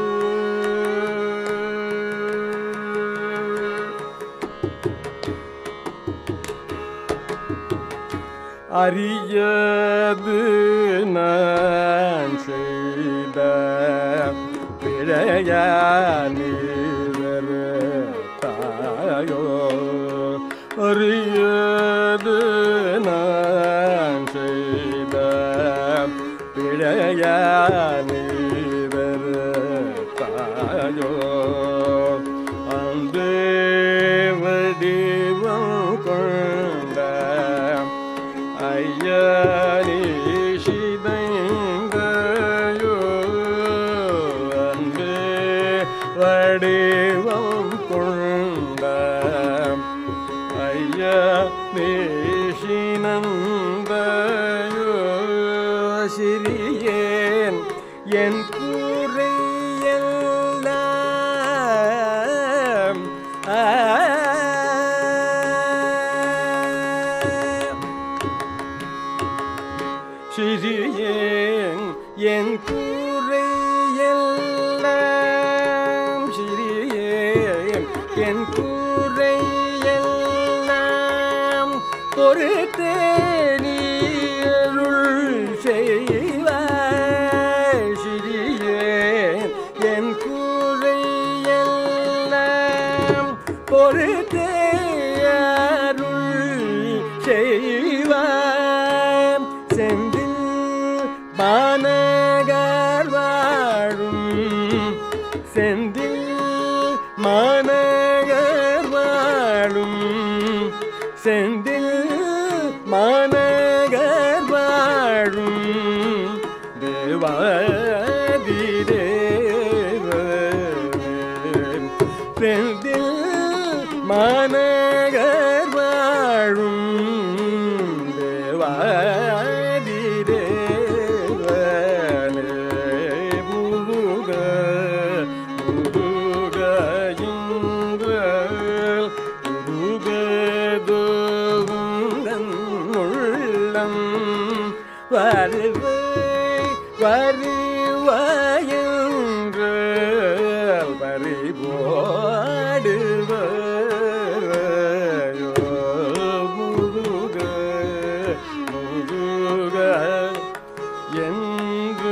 அறியது நான் செய்த பிழையானீர் தாயோ அறியது நான் செய்த பிழையானீர் தாயோ அந்த வடிவம் கொண்ட ஐயனி சிதைங்கயோ அன்பே வடிவம் கொண்ட ஐயனி சினந்தயோ சிறியேன் என் கூரையெல்லாம் சிறியேன் என் கூரையெல்லாம் சிறியேன் என் கூரையெல்லாம் பொறுத்தே நீருள் செய்வாய் சிறியேன் என் கூரையெல்லாம் பொறுத்தே அருள் செய்வாய் செந்தில் மாநகர் வாழும் செந்தில் மாநகர் வாழும் செந்தில் மாநகர் வாழும் தேவாதிதேவன் செந்தில் மாநகர் வாழும் தேவாதிதேவனே முருகா நலம் வருவை வருவாயென்று பறிபோடுவாயோ முருக முருக என்று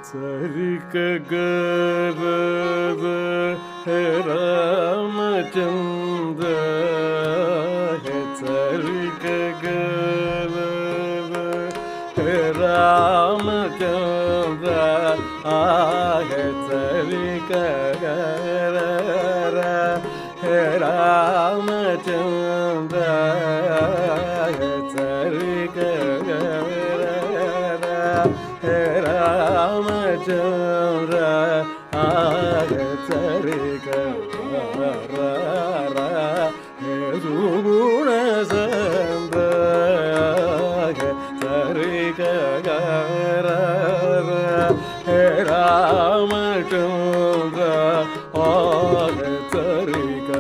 Sarika Garada Ramachandra Sarika Garada Ramachandra Sarika Garada Ramachandra Sarika Ramachandra Sarika Suguna Sandra Sarika Ramachandra Sarika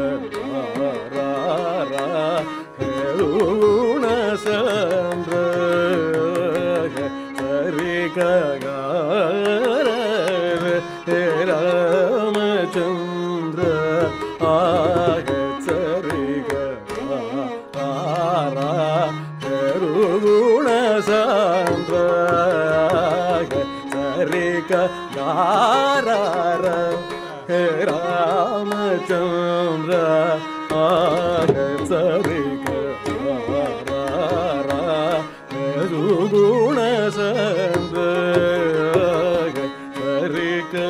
Suguna Sandra Sarika Ramachandra Sarika Ruguna Sandra Sarika Ramachandra Sarika Ruguna Sandra Sarika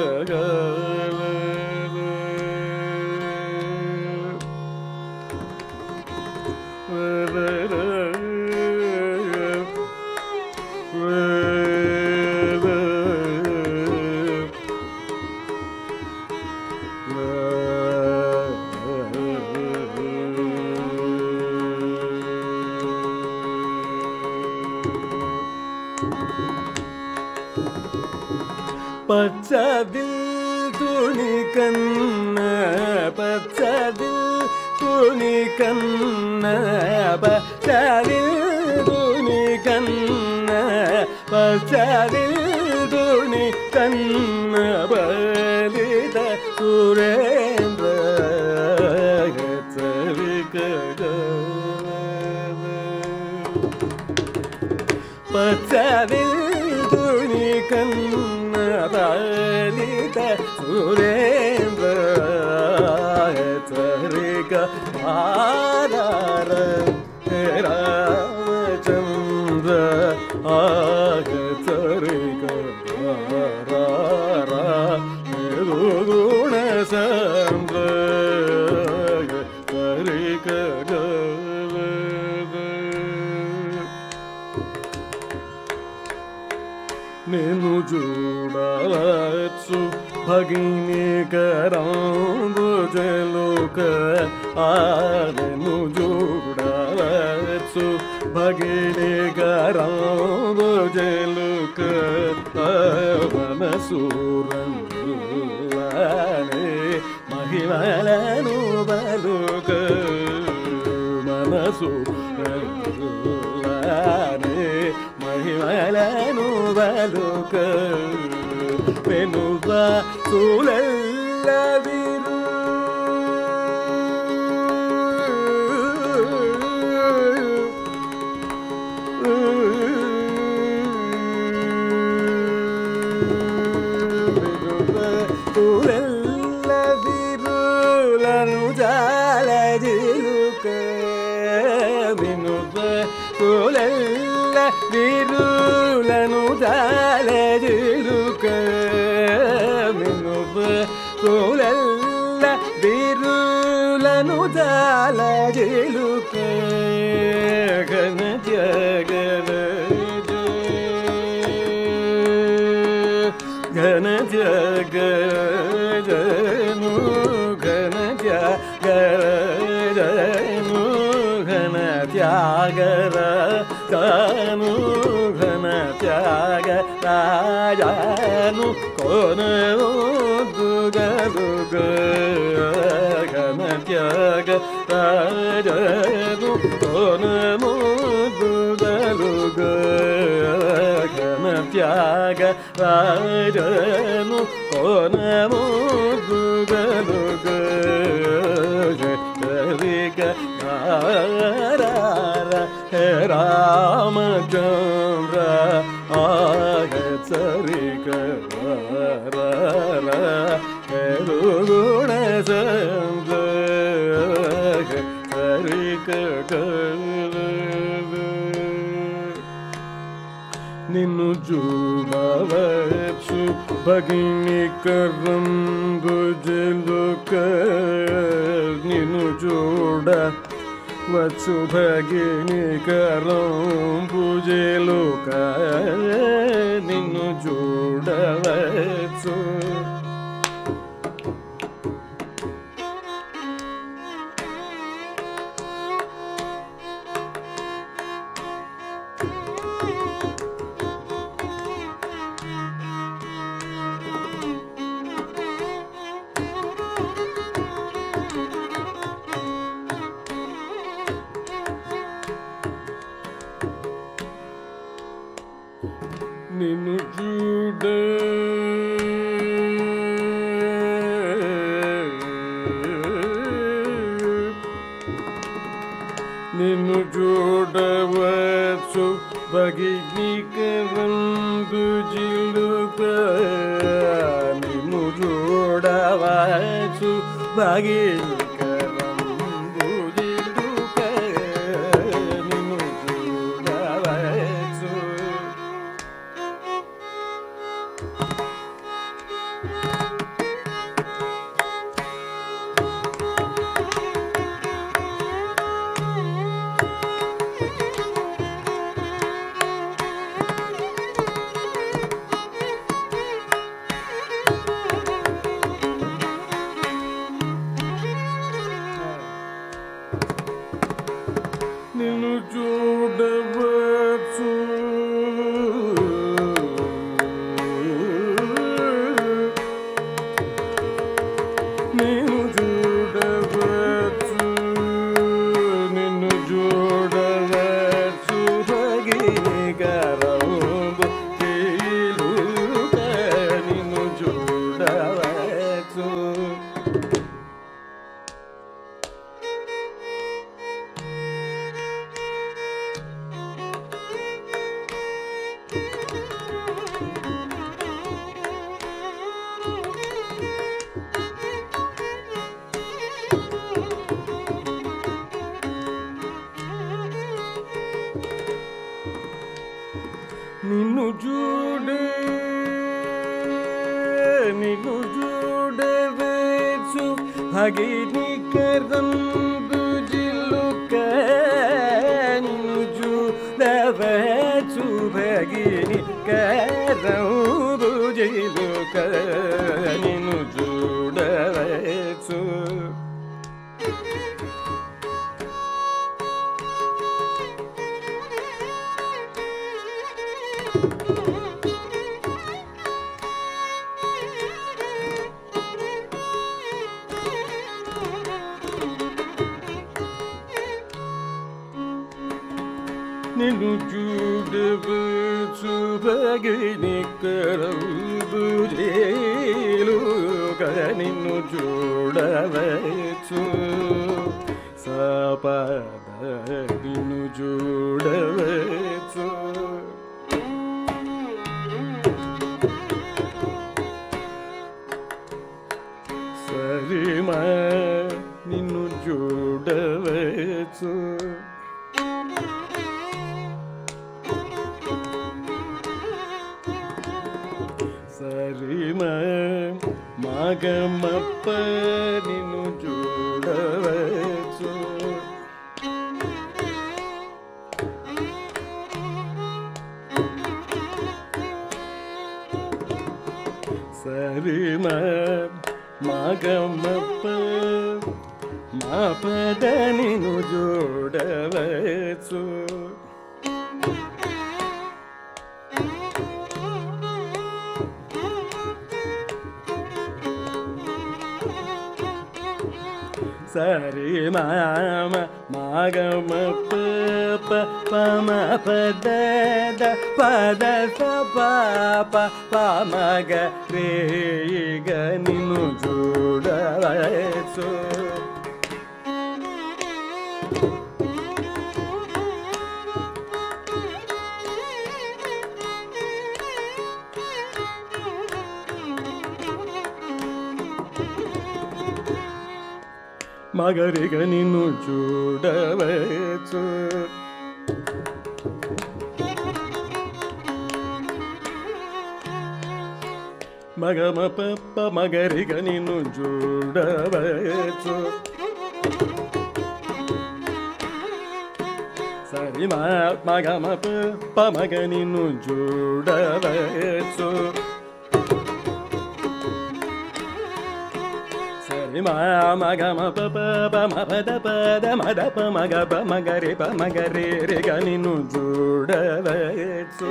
பச்சதில் துணி கண்ண பச்சதில் துணி கண்ண பச்சதில் துணி கண்ண பச்சதில் துணி கண்ண பலித சுரேந்திர பச்சதில் துணி கண்ண பலித சுரேந்திர சரிக ஆதார ராமச்சந்திர ஆக சரிக குண சந்திர சரிக నేను చూడవచ్చు భగిని కరాంబుజలోక నేను చూడవచ్చు భగిని కరాంబుజలోక మనసూరంగులానే మహిమలను బలుక మనసూరంగులానే మహిమలను బలుక పెనువ తులల్లవిరు తులల్లవిరులను జాలజిలుక వినువ తులల్ల విరులను జాలజిలుక వినువ తులల్ల విరులను జాలజిలుక ఘన జగన ఘన జగను ఘన జగను ఘన త్యాగర కాను ఘన త్యాగ రాజాను కొనను దుగదుగ ఘన త్యాగ రాజాను కొనను దుగదుగ ఘన త్యాగ రాజాను కొనను దుగదుగ జగరిక రామచంద్ర ఆగ సరిక నిన్ను చూడవచ్చు భగిని కరంబుజలుక నిన్ను చూడవచ్చు భగిని కరంబుజలుక నిన్ను చూడవచ్చు నిన్ను చూడ నిన్ను చూడవచ్చు భగిని కరంబుజలుక నిన్ను చూడవచ్చు భగిని నిన్ను చూడవచ్చు నిన్ను చూడవచ్చు నిన్ను చూడవచ్చు భగిని కరంబుజలుక నిన్ను చూడవచ్చు నిన్ను చూడవచ్చు భగిని కరంబుజలుక నిన్ను చూడవచ్చు భగిని కరంబుజలుక నిన్ను చూడవచ్చు నిన్ను చూడవచ్చు భగిని కరంబుజలుక నిన్ను చూడవచ్చు సపద నిన్ను చూడవచ్చు సరిమా నిన్ను చూడవచ్చు సరిమా మగమప్ప నిన్ను చూడవచ్చు సరిమా మగమప్ప మా పద నిన్ను చూడవచ్చు సరి మామ మాగమ పమ పద పద పాప పమగ రేగ నిన్ను చూడవచ్చు మగరిగ నిన్ను చూడవచ్చు మగమ పప్ప మగరిగ నిన్ను చూడవచ్చు సరి మగమ పప్ప మగ నిన్ను చూడవచ్చు సరి మగమ పప్ప మపద పద మదప మగ మగరి మగరి రిగ నిన్ను చూడవచ్చు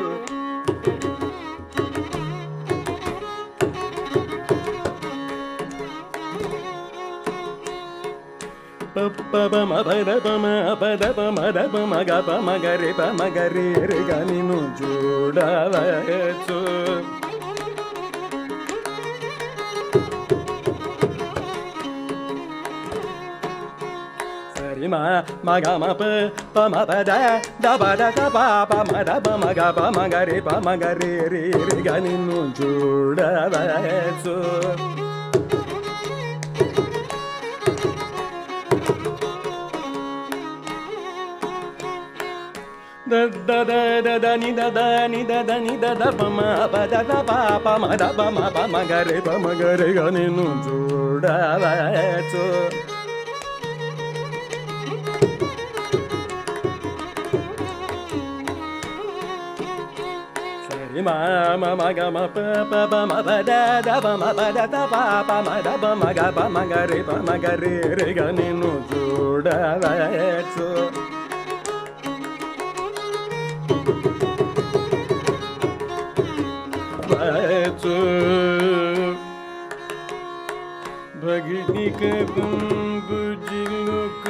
పమ పదపమ పదపమ మగప మగరి మగరి రిగ నిన్ను చూడవచ్చు సరి మగమ పమ పద దపద ప మదప మగప మగరి మగరి రిగ నిన్ను చూడవచ్చు దని దని దని పమ పద ప మదప మగరి మగరిగ నిన్ను చూడవచ్చు సరి మగమ పమ పద పమ పద ప మదప మగప మగరి మగరి రిగ నిన్ను చూడవచ్చు भगिनी के बुझिनुक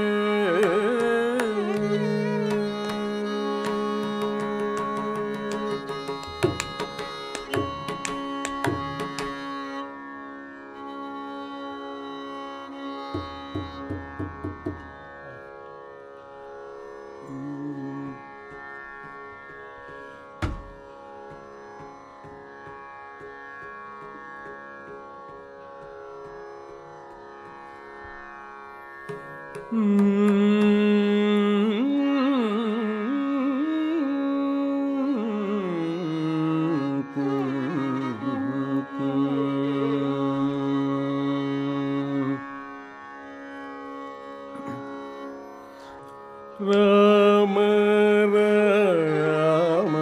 Rama Rama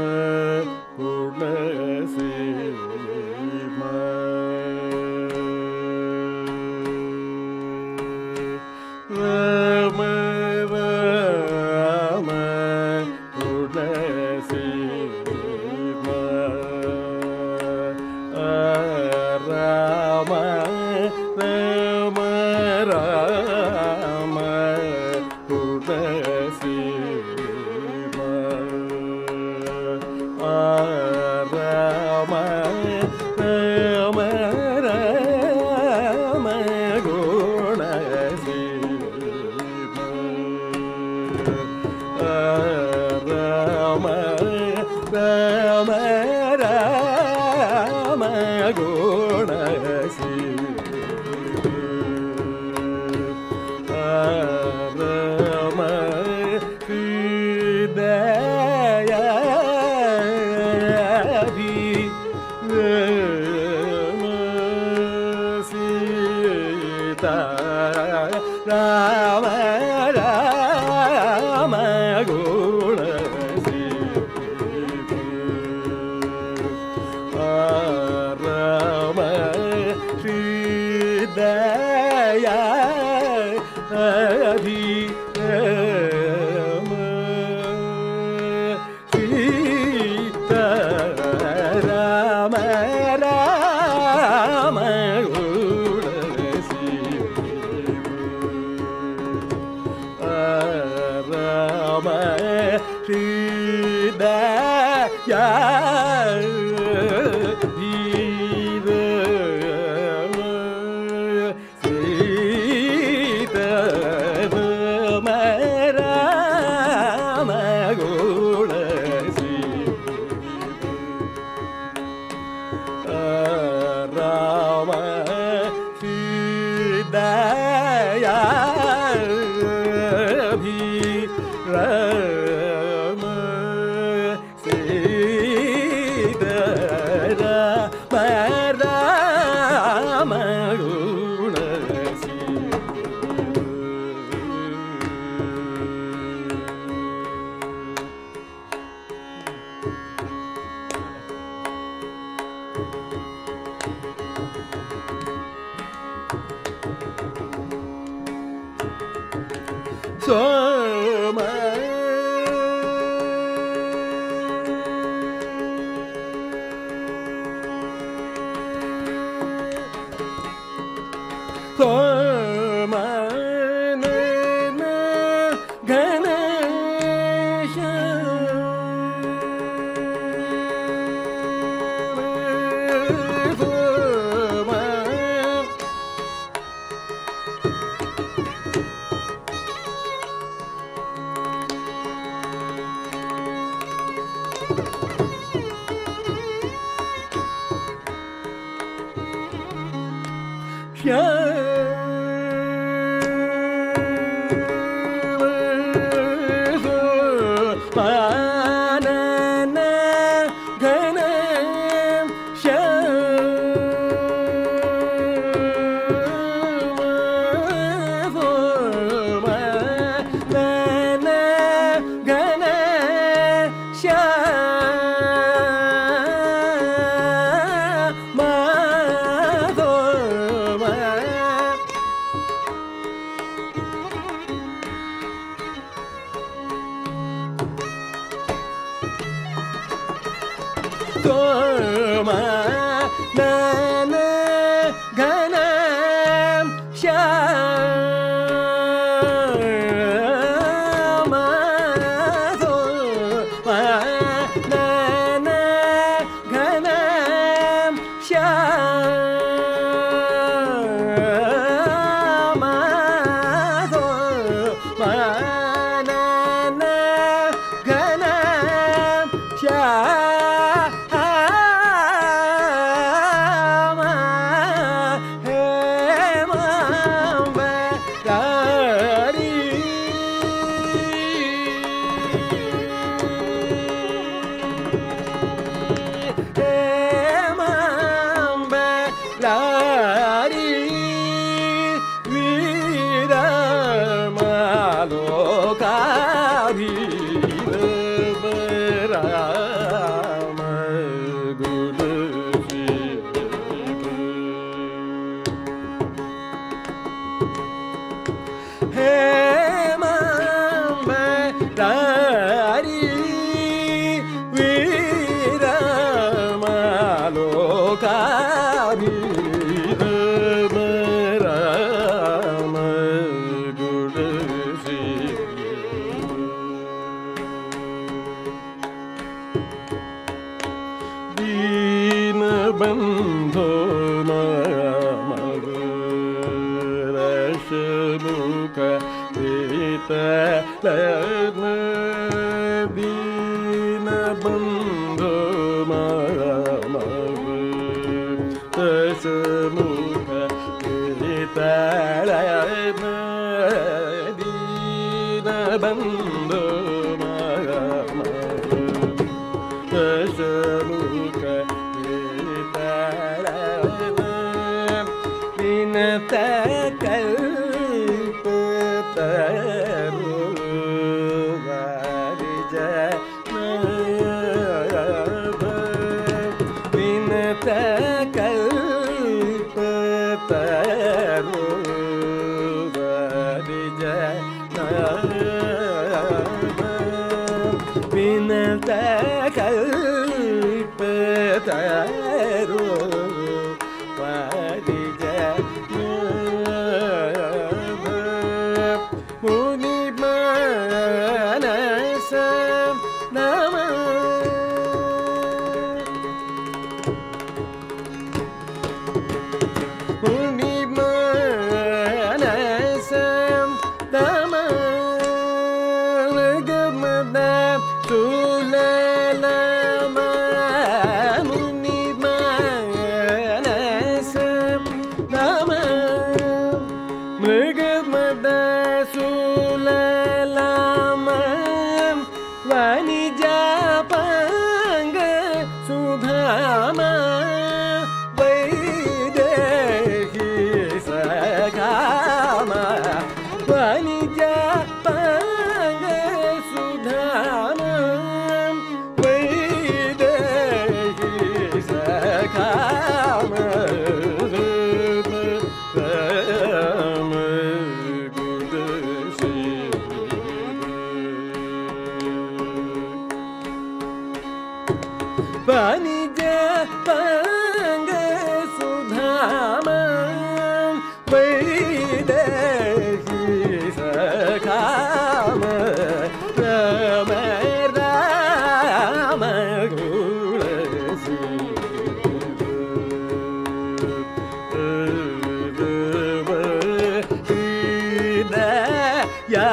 Purnasima Rama Rama Purnasima Rama Rama Rama Purnasima Rama Rama Rama Gunasima Rama Rama Rama Gunasima Rama Hridaya Rama Sita Rama Rama Gunasima Rama Hridaya Rama Hridaya Mridangam சுலலமம் வனிஜாபங்க சுதாம Vaidehi சகாம வனிஜாபங்க சுதாம Vaidehi சகாம வனிஜ பங்க சுதாம வைதேகி சகாம ரம ராம குலசி யா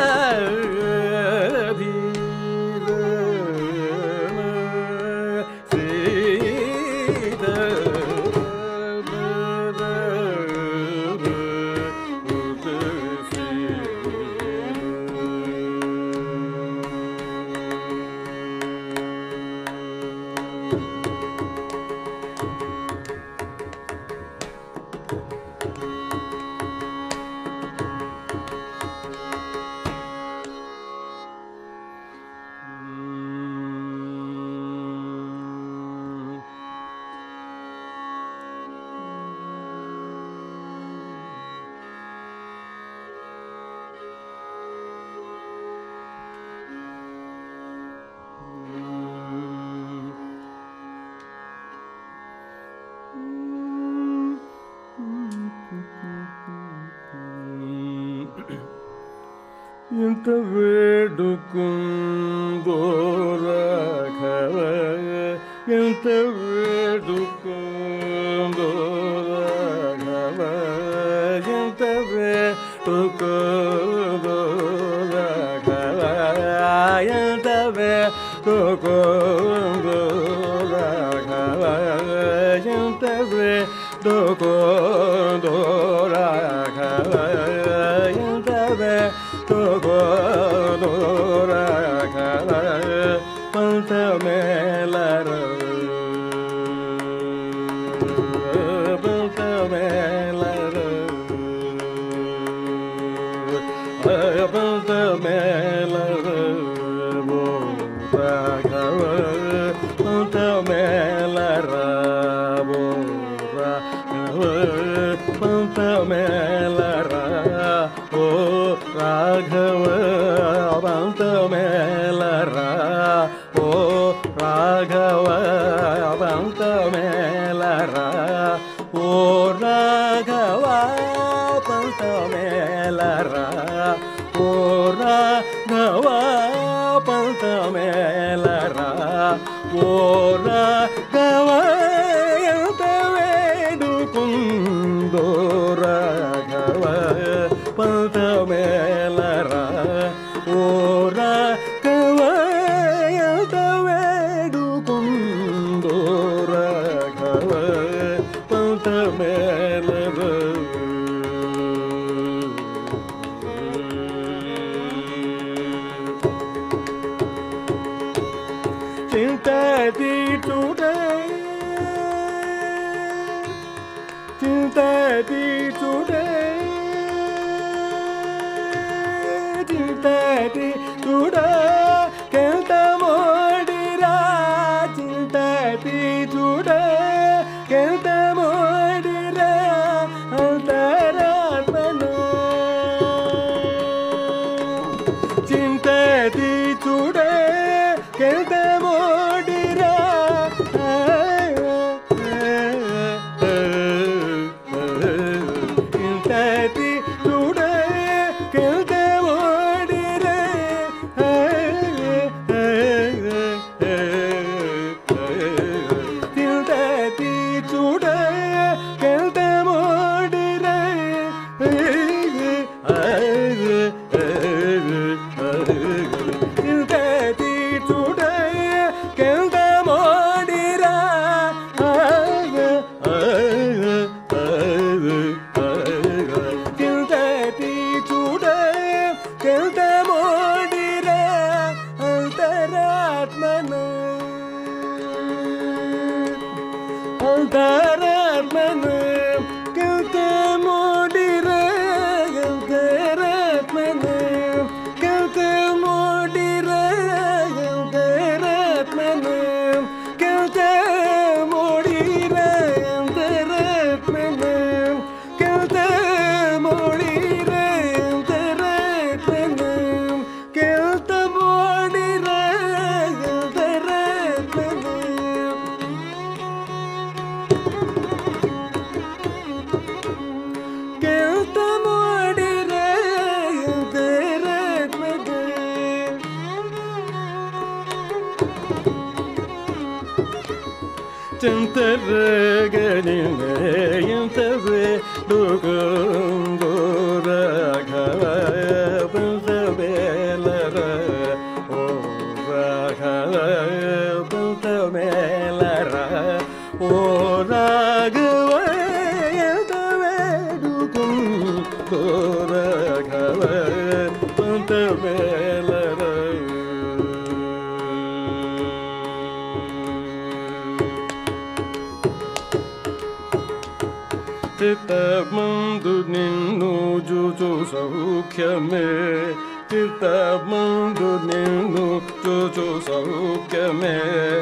ఎంత వేడుకుందో రాఘవ ఎంత వేడుకుందో రాఘవ ఎంత వేడుకుందో రాఘవ ఎంత వేడుకుందో రాఘవ ఎంత వేడుకుందో రాఘవ ఎంత పంత మేలర పంత మేలర పంత మేలర రాఘవ పంత మేలర పంత మేలర ఓ రాఘవ పంత మేలర ఓ రాఘవ పంత మేలర ఓ రాఘవ పంత మేలర ఓ రాఘవ పంత మేలర ఓ రాఘవ ఎంత వేడుకుందో రాఘవ పంత మేలర ఓ రాఘవ ఎంత వేడుకుందో రాఘవ పంత మేలర చింతది చూడే చింతది చూడే చింతది చూడే కెంత మోడిరా చింతది చూడే కెంత మోడిరా అంతరాత్మను చింతది చూడే కెంత మోడిరా చింతది చూడే కెంత మోడిరా చింతది చూడే కెంత మోడిరా చింతది చూడే Mandu ninnu juju saukyame Mandu ninnu juju saukyame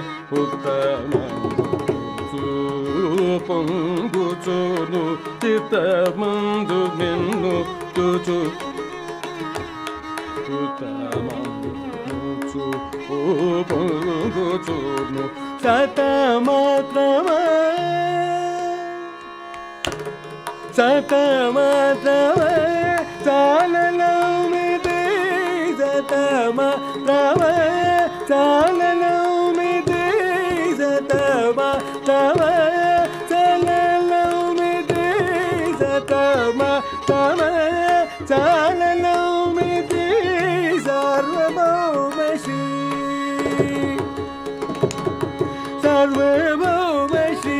Uttamandu pongu chonu Mandu ninnu juju Uttamandu pongu chonu Satamatrama Satamatrama Salanamide Satamatrama Salanamide Satamatrama Salanamide Satamatrama Salanamide Sarvabhaumashi Sarvabhaumashi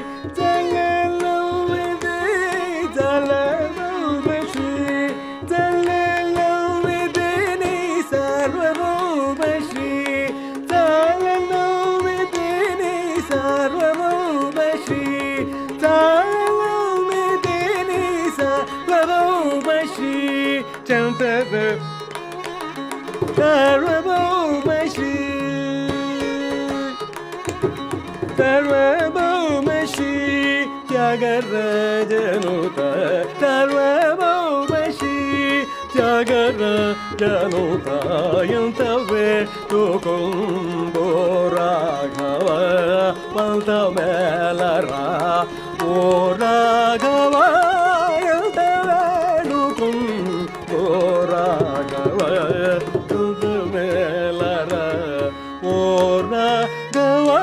Varnamanjari Tyagaraja Nuta Varnamanjari Tyagaraja Nuta Yantave Tukumbo Raghava Pantamelara O Raghava Yantave Tukumbo Raghava Pantamelara O Raghava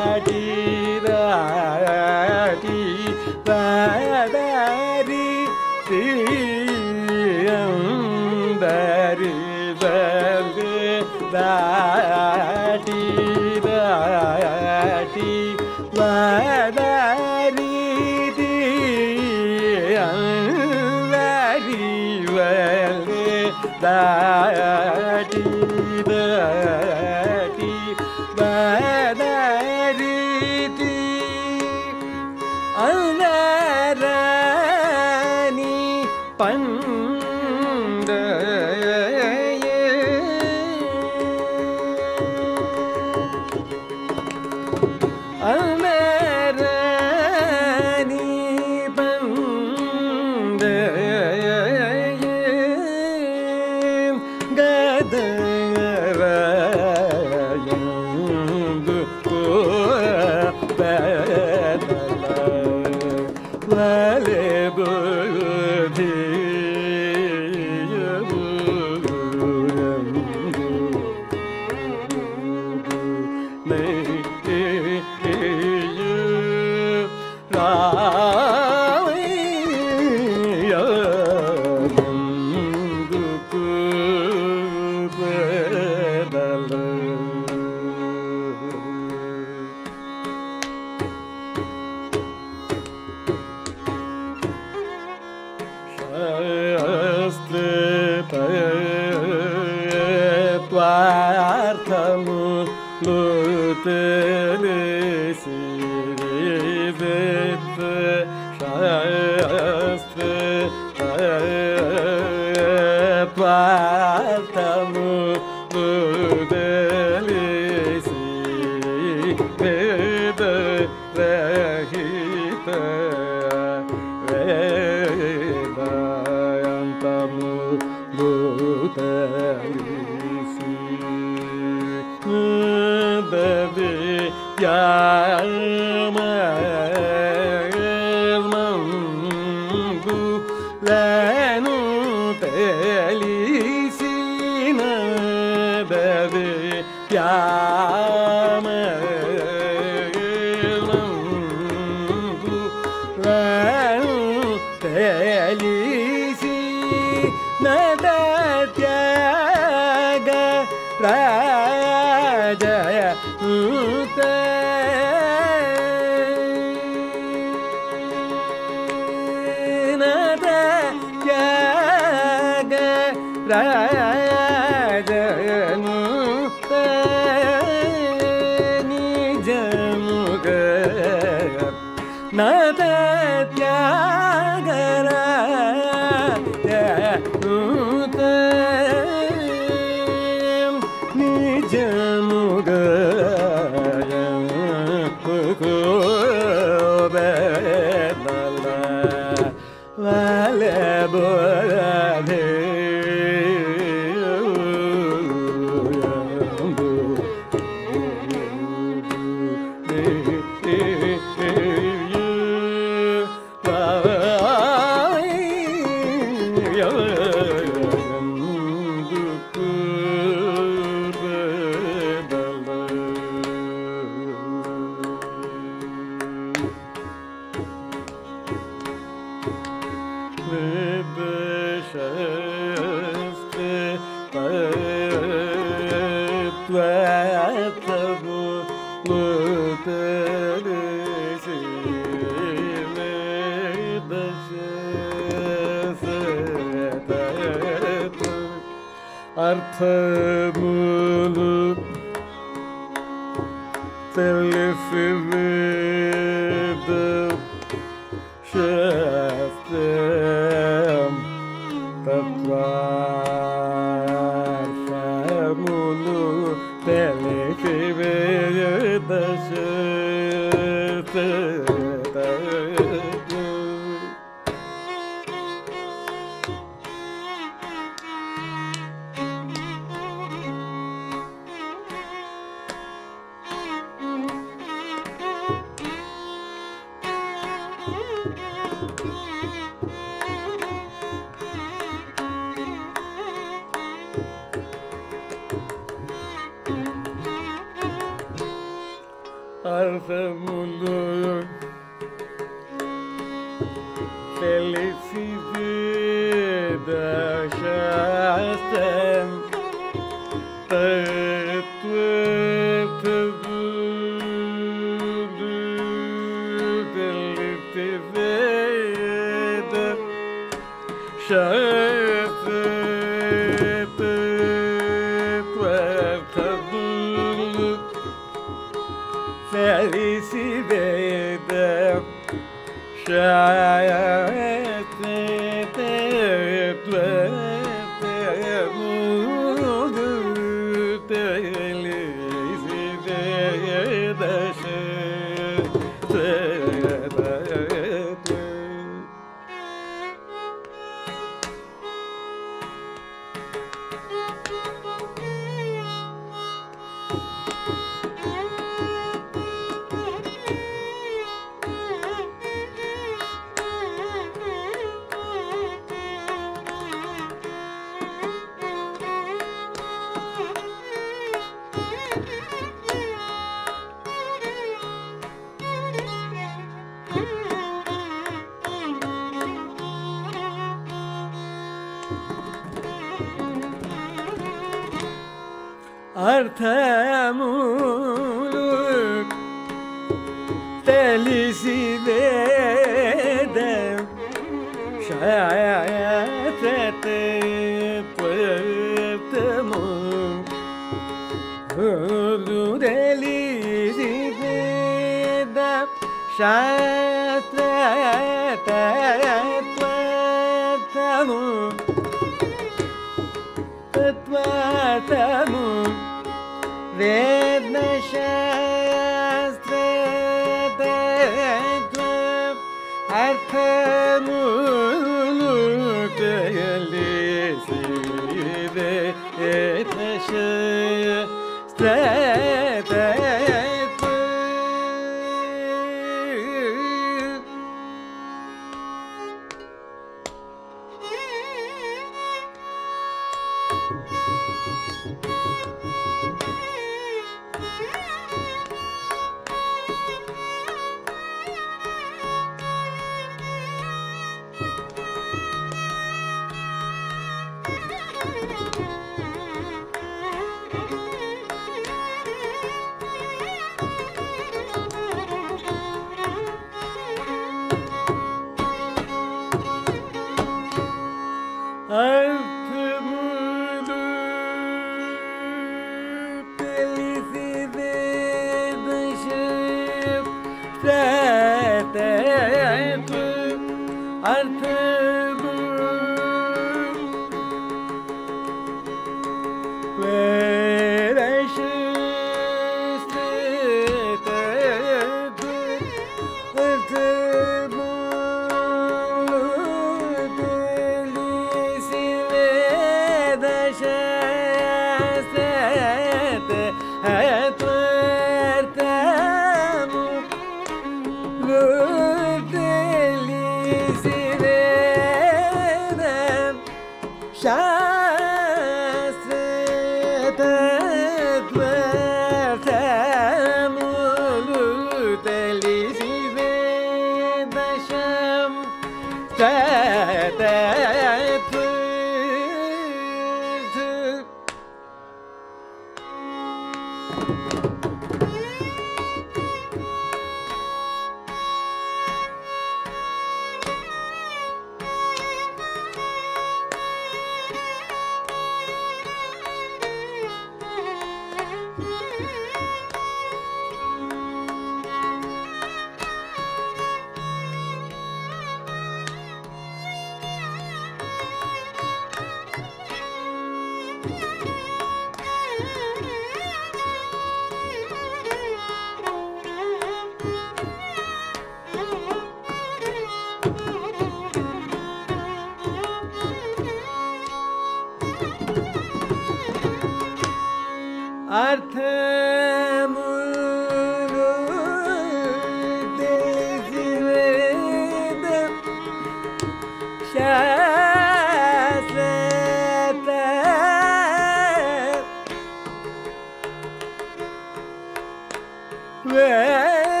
Well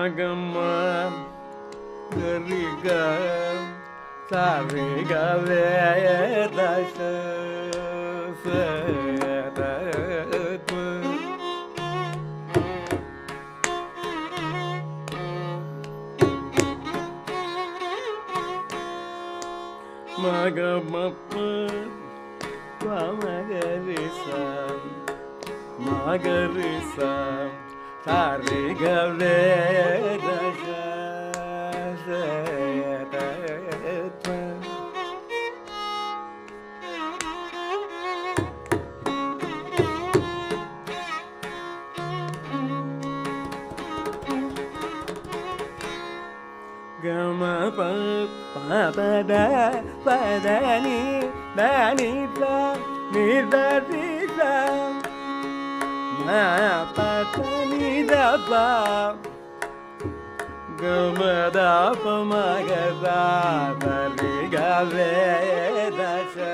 Magama Gariga Sariga Vedasha Magamappa Magarisa Magarisa Sariga Vedasha Gama pa pa da pa da ni da ni da ma pa ni da pa gama da pa ma ga da ri ga ve da sha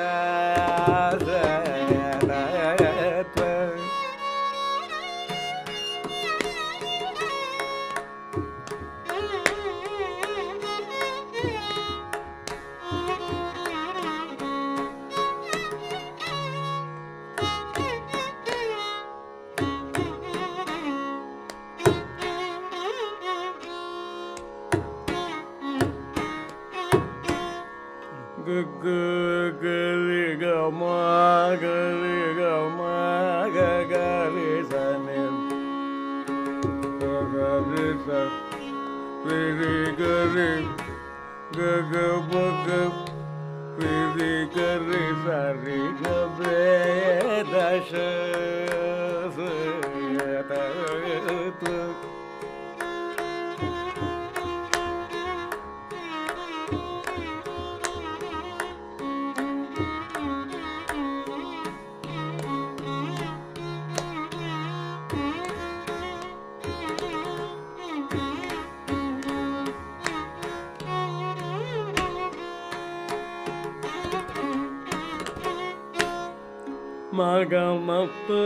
Magamappa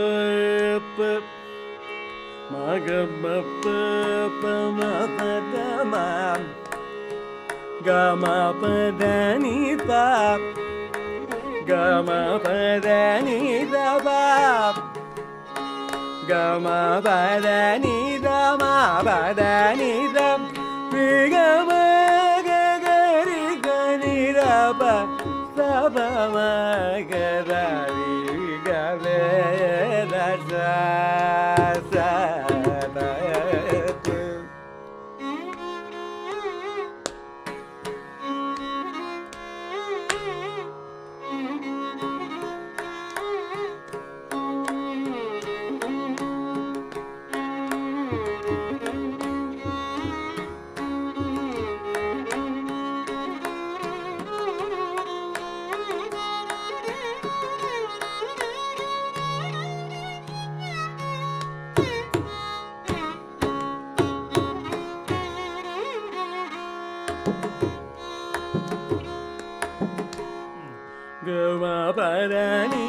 Magadama Gama Padani Pa Gama Padani Da Pa Gama Padani Da Ma Padani Da Gama Gagari Gani Da Pa Saba Magadari Gama Padani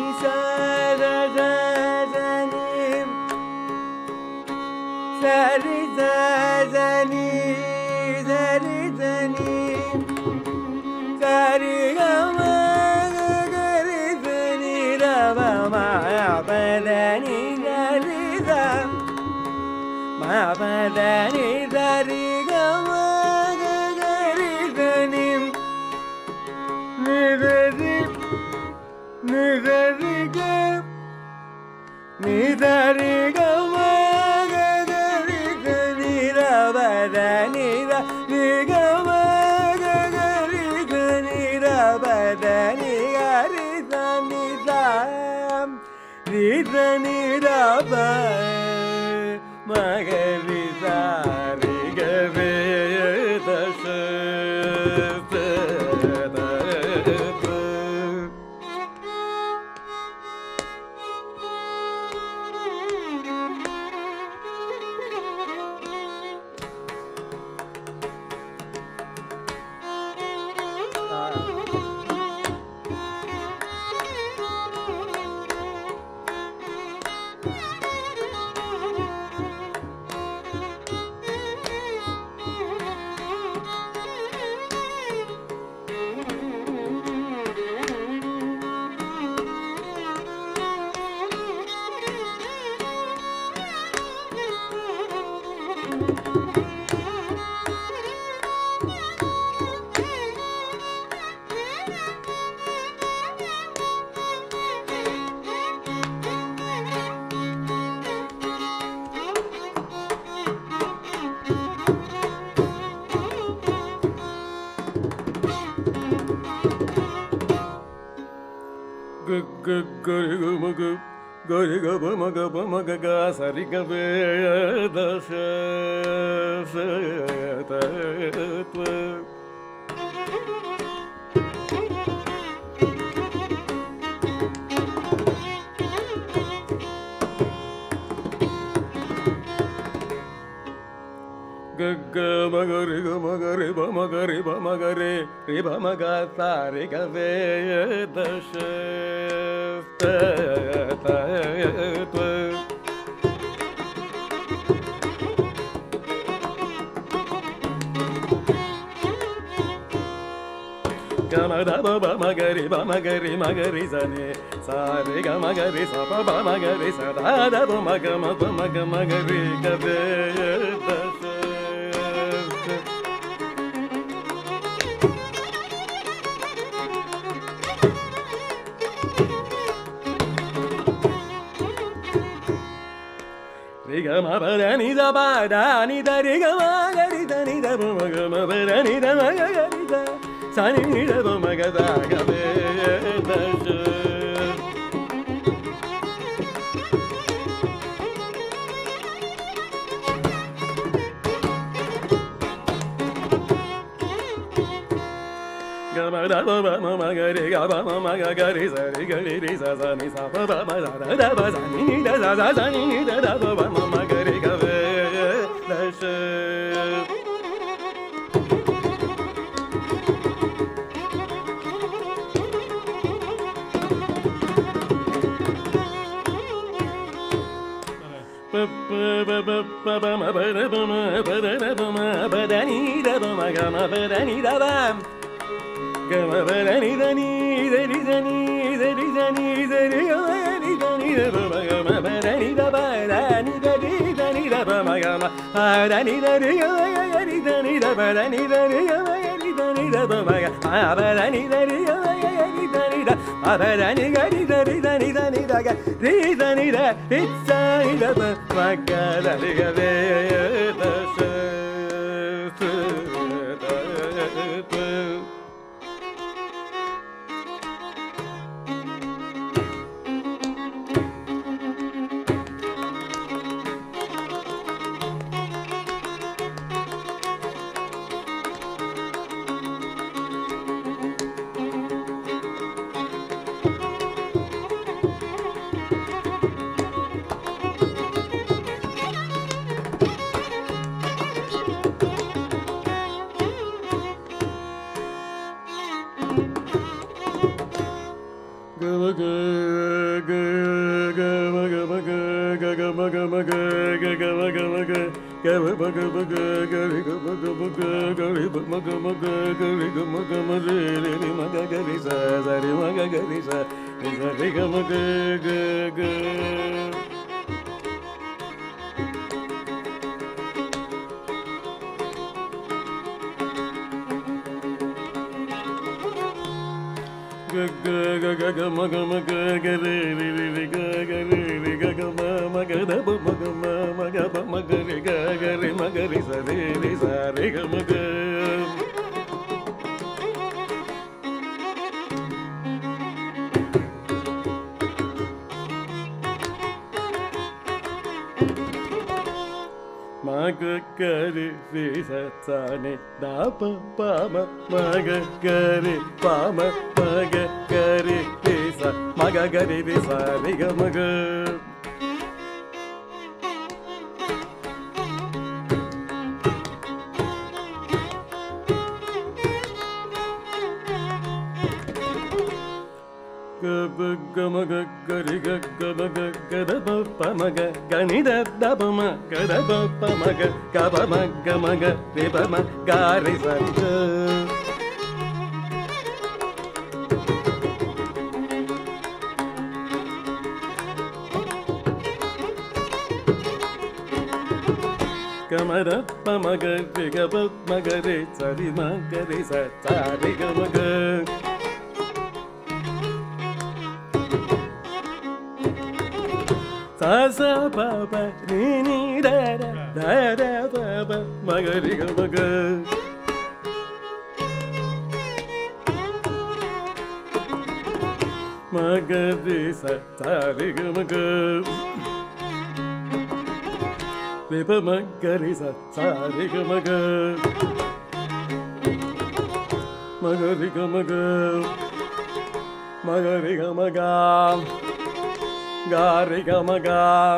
Sarajani Sarijani Sarijani Sarigama Garizani Rava Maya Padani Garida Maya Padani Sarigama Garizani Nidariga Nidariga Magagariga Nirabadani Niga Magagariga Nirabadani Garisa Nidam Rida Niraba Magarisa Riga Vedasha Gori gaba maga maga ga sari gabe dasha tatva gagga magari gamagari bamagari bamagari riba maga sari gabe dasha Gamada baba magari bamagari magari zane sare gamagari sapa bamagari sada da bamagama bamagari gabe Rigama barani da badani da rigama gari da ni da bamagama barani da magari da sani ni da bamagada gabe dasha Gamada baba magari gaba magari sari gari ri sa sa ni sa baba da ba sa ni da sa ni da baba magari gabe dasha Magagari Visatani Dapa Pama Magagari Pama Magagari Visa Magagari Visa Rigamaga Gamaga Gariga Gamaga Gadaba Pamaga Ganida Dabama Gadaba Pamaga Gabama Gamaga Ribama Garizanga Gamada Pamaga Rigaba Magare Sari Magare Sari Gamaga sa pa pa ni ni da da pa pa ma ga ri ga ma ga ma ga ri sa ri ga ma ga re pa ma ga ri sa ri ga ma ga ma ga ri ga ma ga ma ga ri ga ma ga ga ri ga ma ga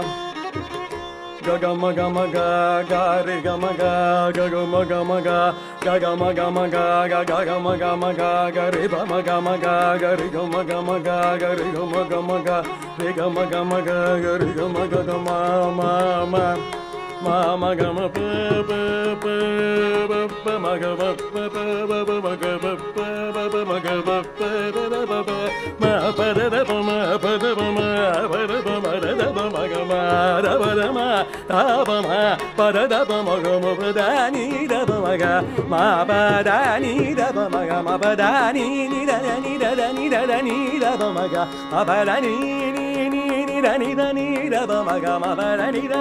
ga ga ma ga ma ga ga ri ga ma ga ga ga ma ga ma ga ga ga ma ga ma ga ga ga ga ma ga ma ga ga ri ba ma ga ma ga ga ri ga ma ga ma ga ga ri ga ma ga ma ga ri ga ma ga ma ga ga ri ga ma ga ga ma ma ma ma ma ga ma pa pa pa pa ma ga ma pa pa pa ma ga ma pa pa ma ga ma pa pa pa ma pa da pa ma pa da pa ma pa da pa ma da pa ma ga ma da pa da ma ta pa ma pa da pa ma ga ma pa da ni da pa ma ga ma pa da ni da pa ma ga ma pa da ni ni da ni da ni da ni da pa ma ga ma pa da ni ni ni da ni da pa ma ga ma pa da ni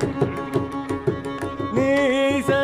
ni sa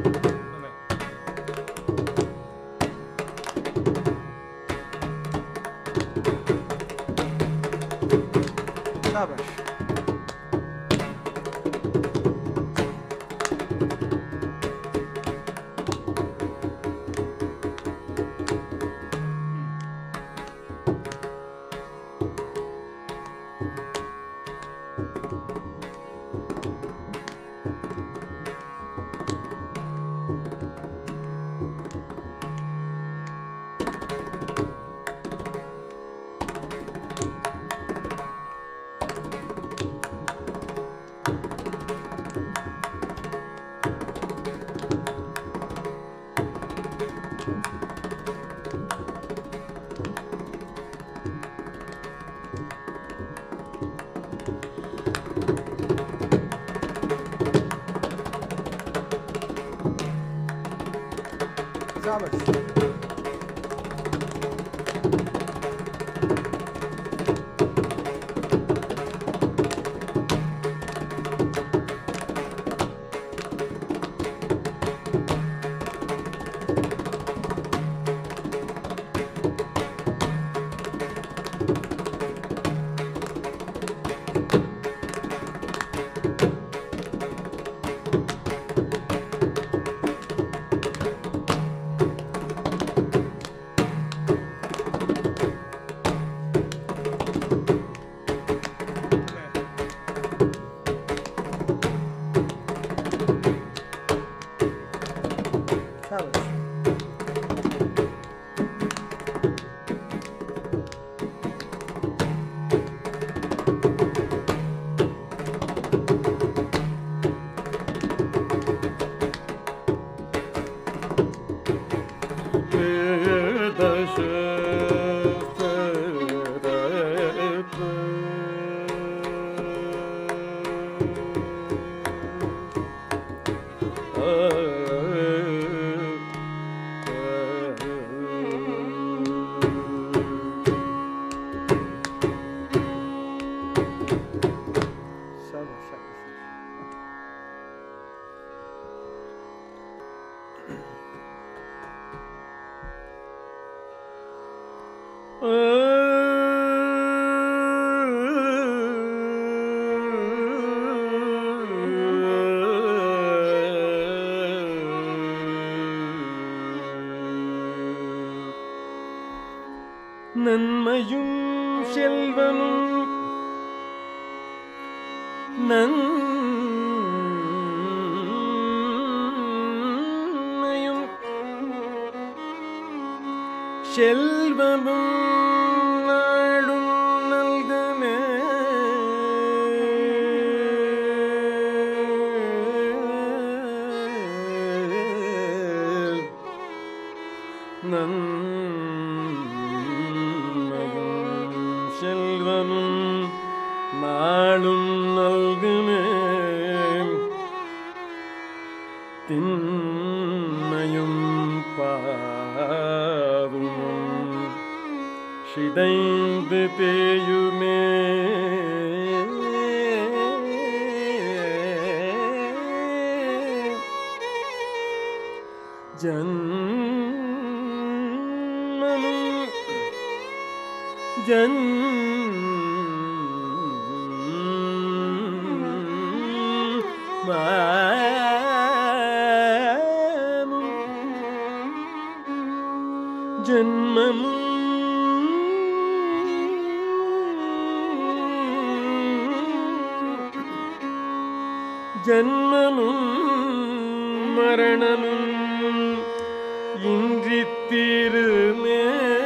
நன்மையும் செல்வமும் நன்மையும் செல்வமும் நாடும் நல்குமே செல்வமும் நாளும் நல்குமே திண்மையும் பாவும் சிதைந்து பேயுமே ஜன்மமும் மரணமும் இன்றி தீருமே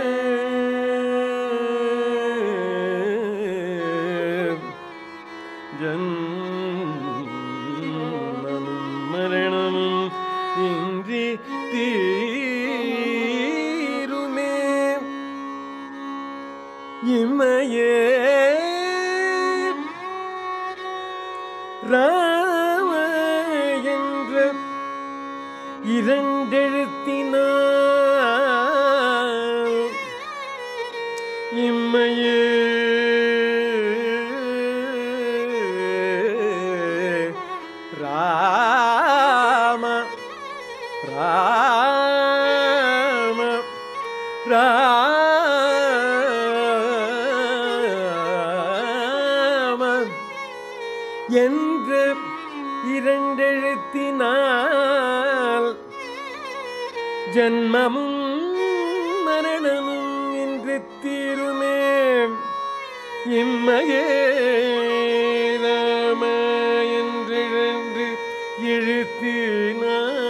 ஜன்மமும் மரணமும் இன்றி தீருமே இம்மையே ராம என்ற இரண்டெழுத்தினார் இம்மையே ராம ராம ராம என்ற இரண்டெழுத்தினால் ஜன்மமும் மரணமும் என்று தீருமே இம்மையே ராம என்றிரண்டு எழுத்தினால்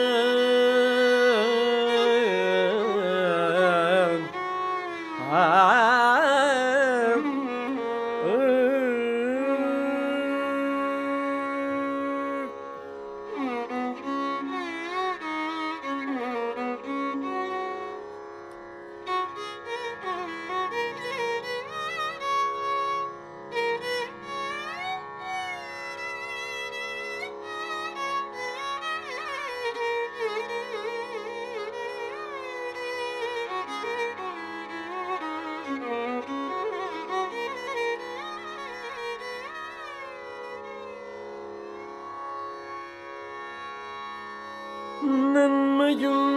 நன்மையும்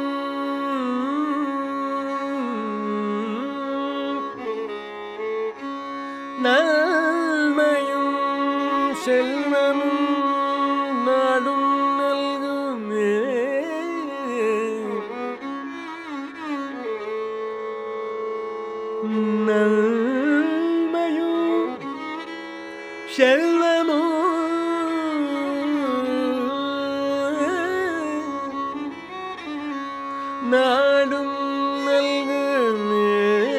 நன்மையும் செல்வமும் நாடும் நல்குமே நன்மையும் செல்வமும் நாடும் நல்குமே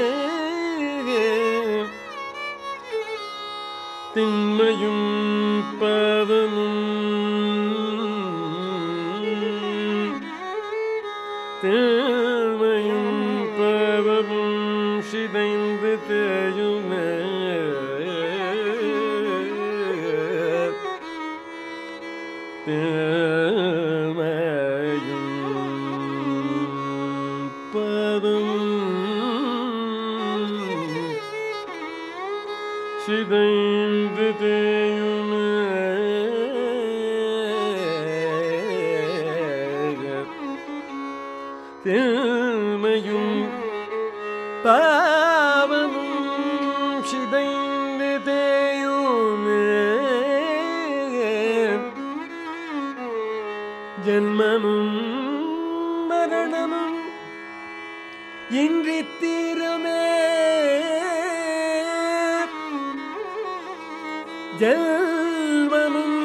திண்மையும் பாவமும் திண்மையும் பாவமும் சிதைந்து தேயுமே சிதைந்து தேயுமே திண்மையும் பாவமும் சிதைந்து தேயுமே ஜன்மமும் மரணமும் இன்றி தீருமே ஜன்மமும்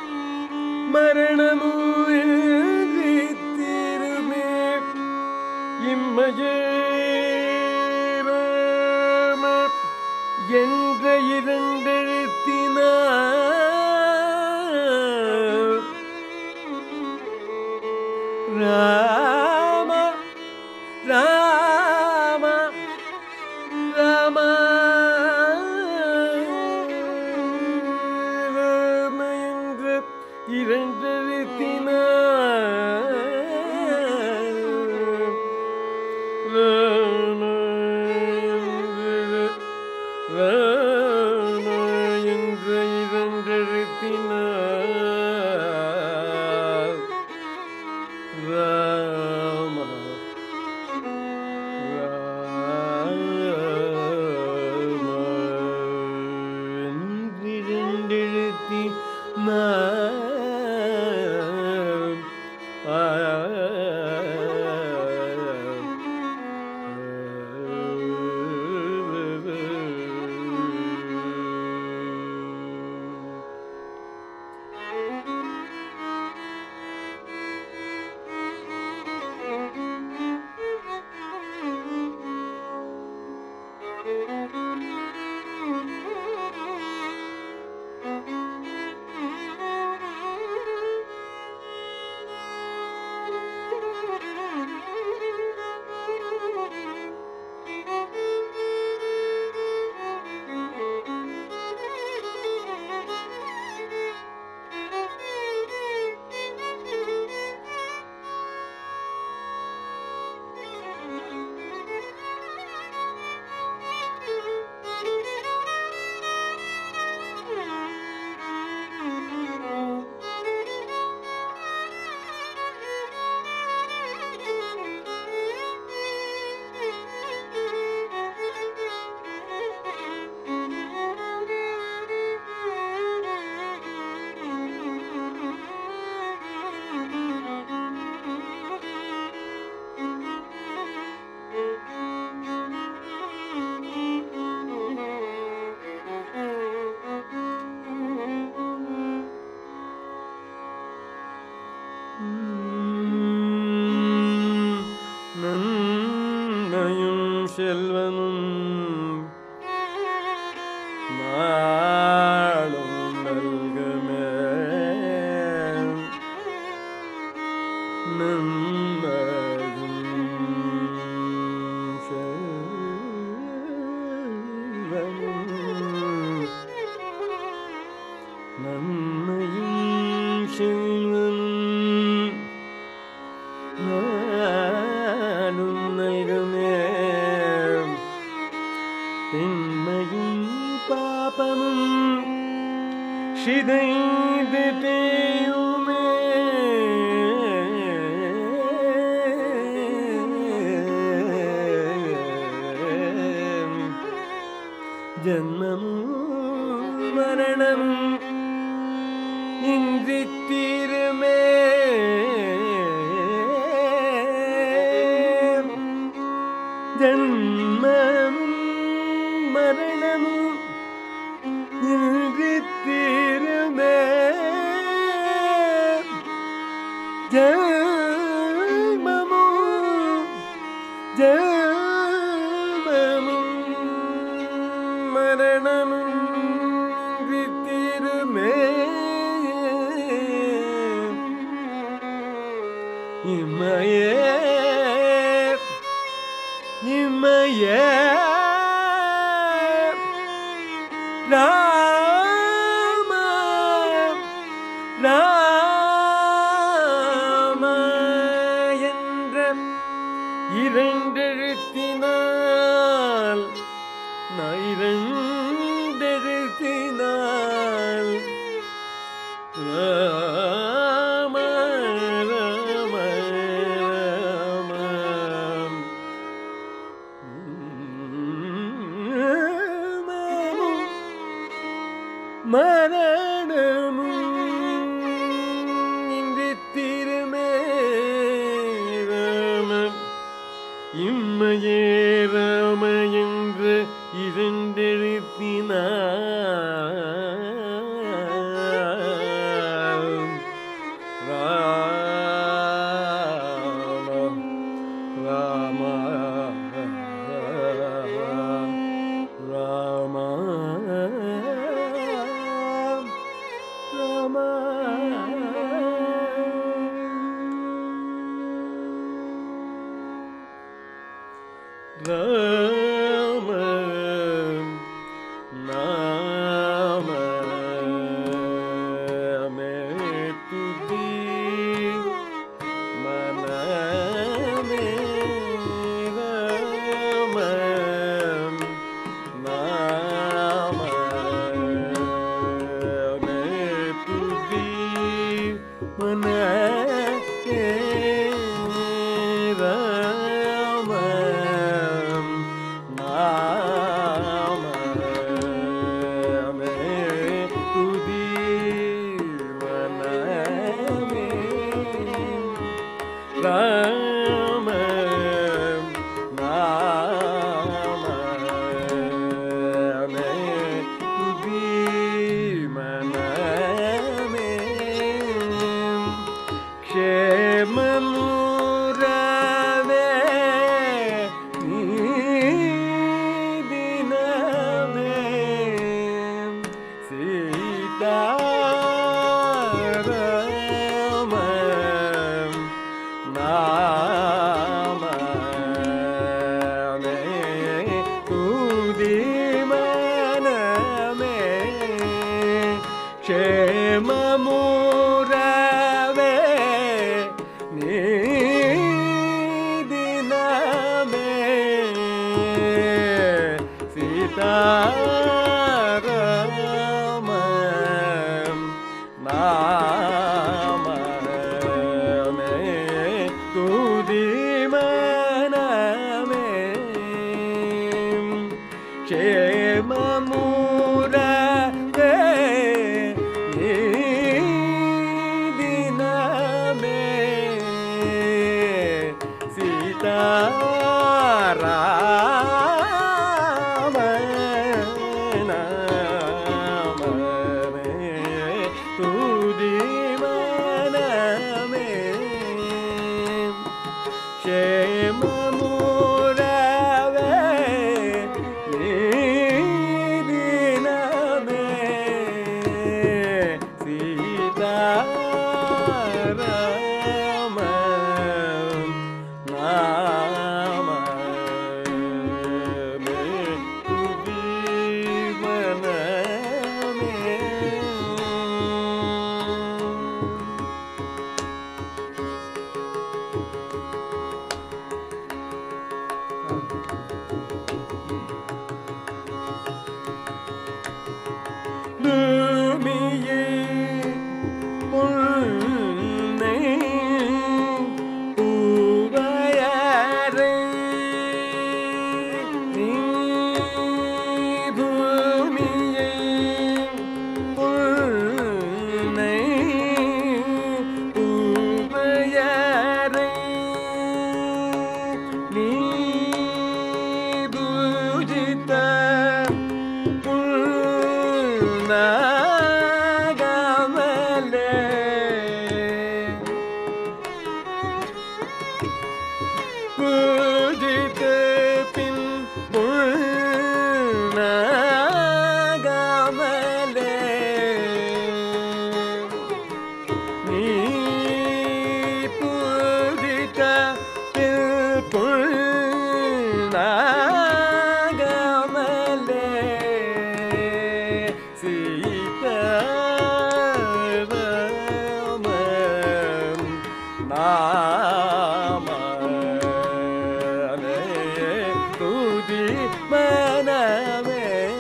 மரணமும் இன்றி தீருமே இம்மையே ராம என்ற இரண்டெழுத்தினால் ராம ராம ராம ராம என்ற இரண்டெழுத்தினால் ராம என்ற இரண்டெழுத்தினால் ராம பூஜித்த பின் புண்ணாகாமலே நீ பூஜித்த பின் புண்ணாகாமலே சீதாராமன் நாமமே துதி மனமே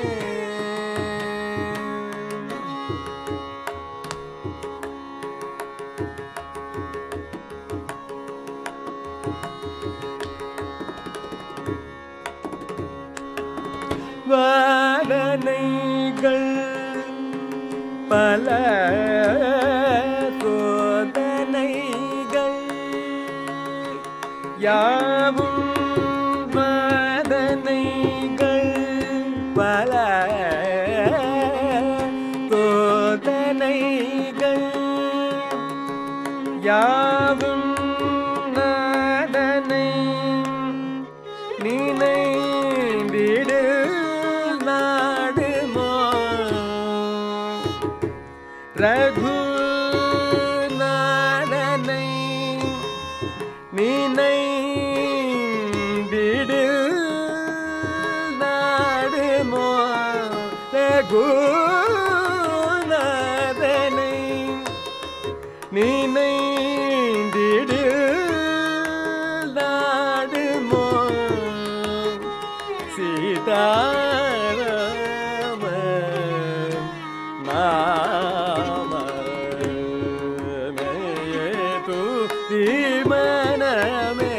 வாதனைகள் பல சோதனைகள் யாவும் வாதனைகள் பல சோதனைகள் யாவும் நாதனை நினைந்திடு நாடுமோ ரகுநாதனை நினைந்திடு நாடுமோ ரகுநாதனை நினைந்திடு நாடுமோ சீதாராமன் நாமமே துதி மனமே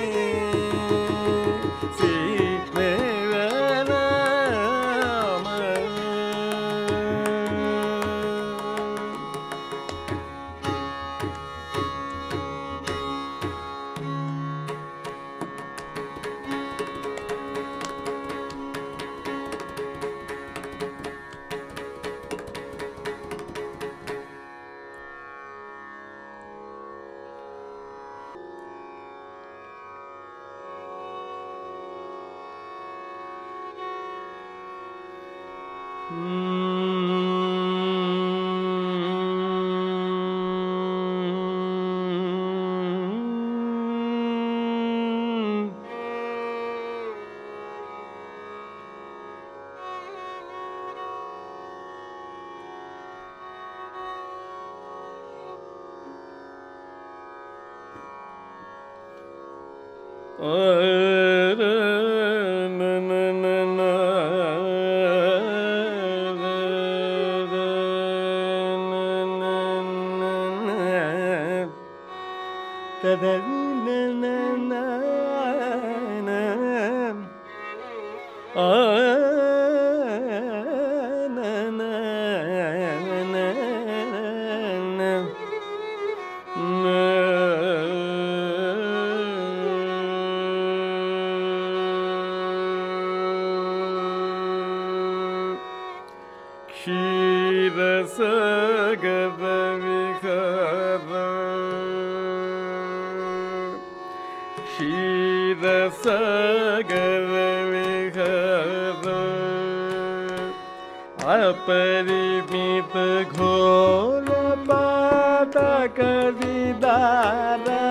अपरिमित घोर पातक विदारा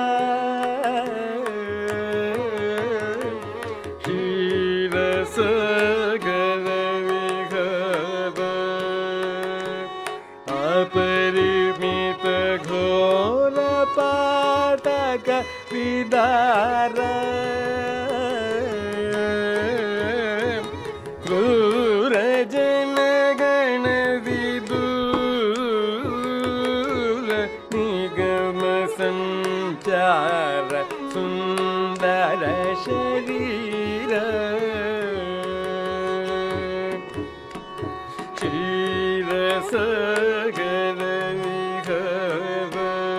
क्षीर सागर विहर अपरिमित घोर पातक विदारा सुंदर शरीर क्षीर सागर विहर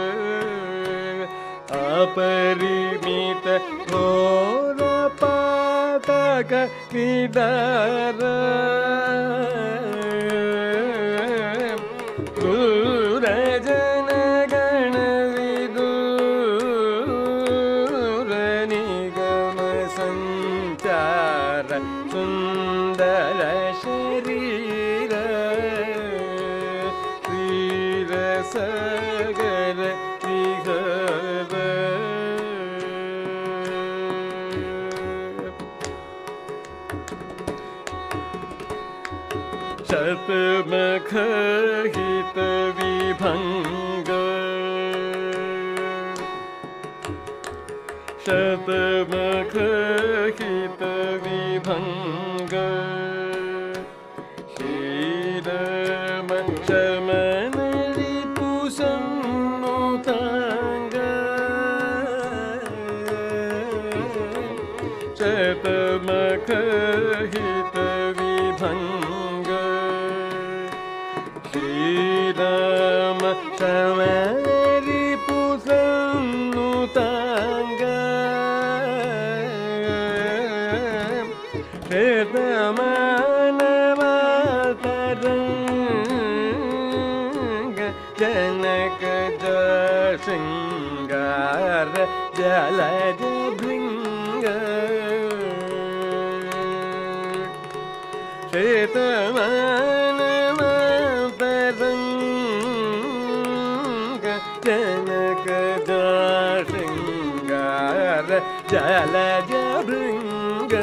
अपरिमित घोर पातक विदार சுந்தர சரீர ஸ்ரீரசகர விகர शतमखहित विभंग शतमखहित विभंग श्रीरम शमन रिपुसन्नुतांग शतमखहित विभंग श्रीराम शमरि पुसन्नुतांग श्वेतमानवतरंग जनक शृंगार जलज भृंग श्वेतमानवतरंग जनक शृंगार जलज भृंग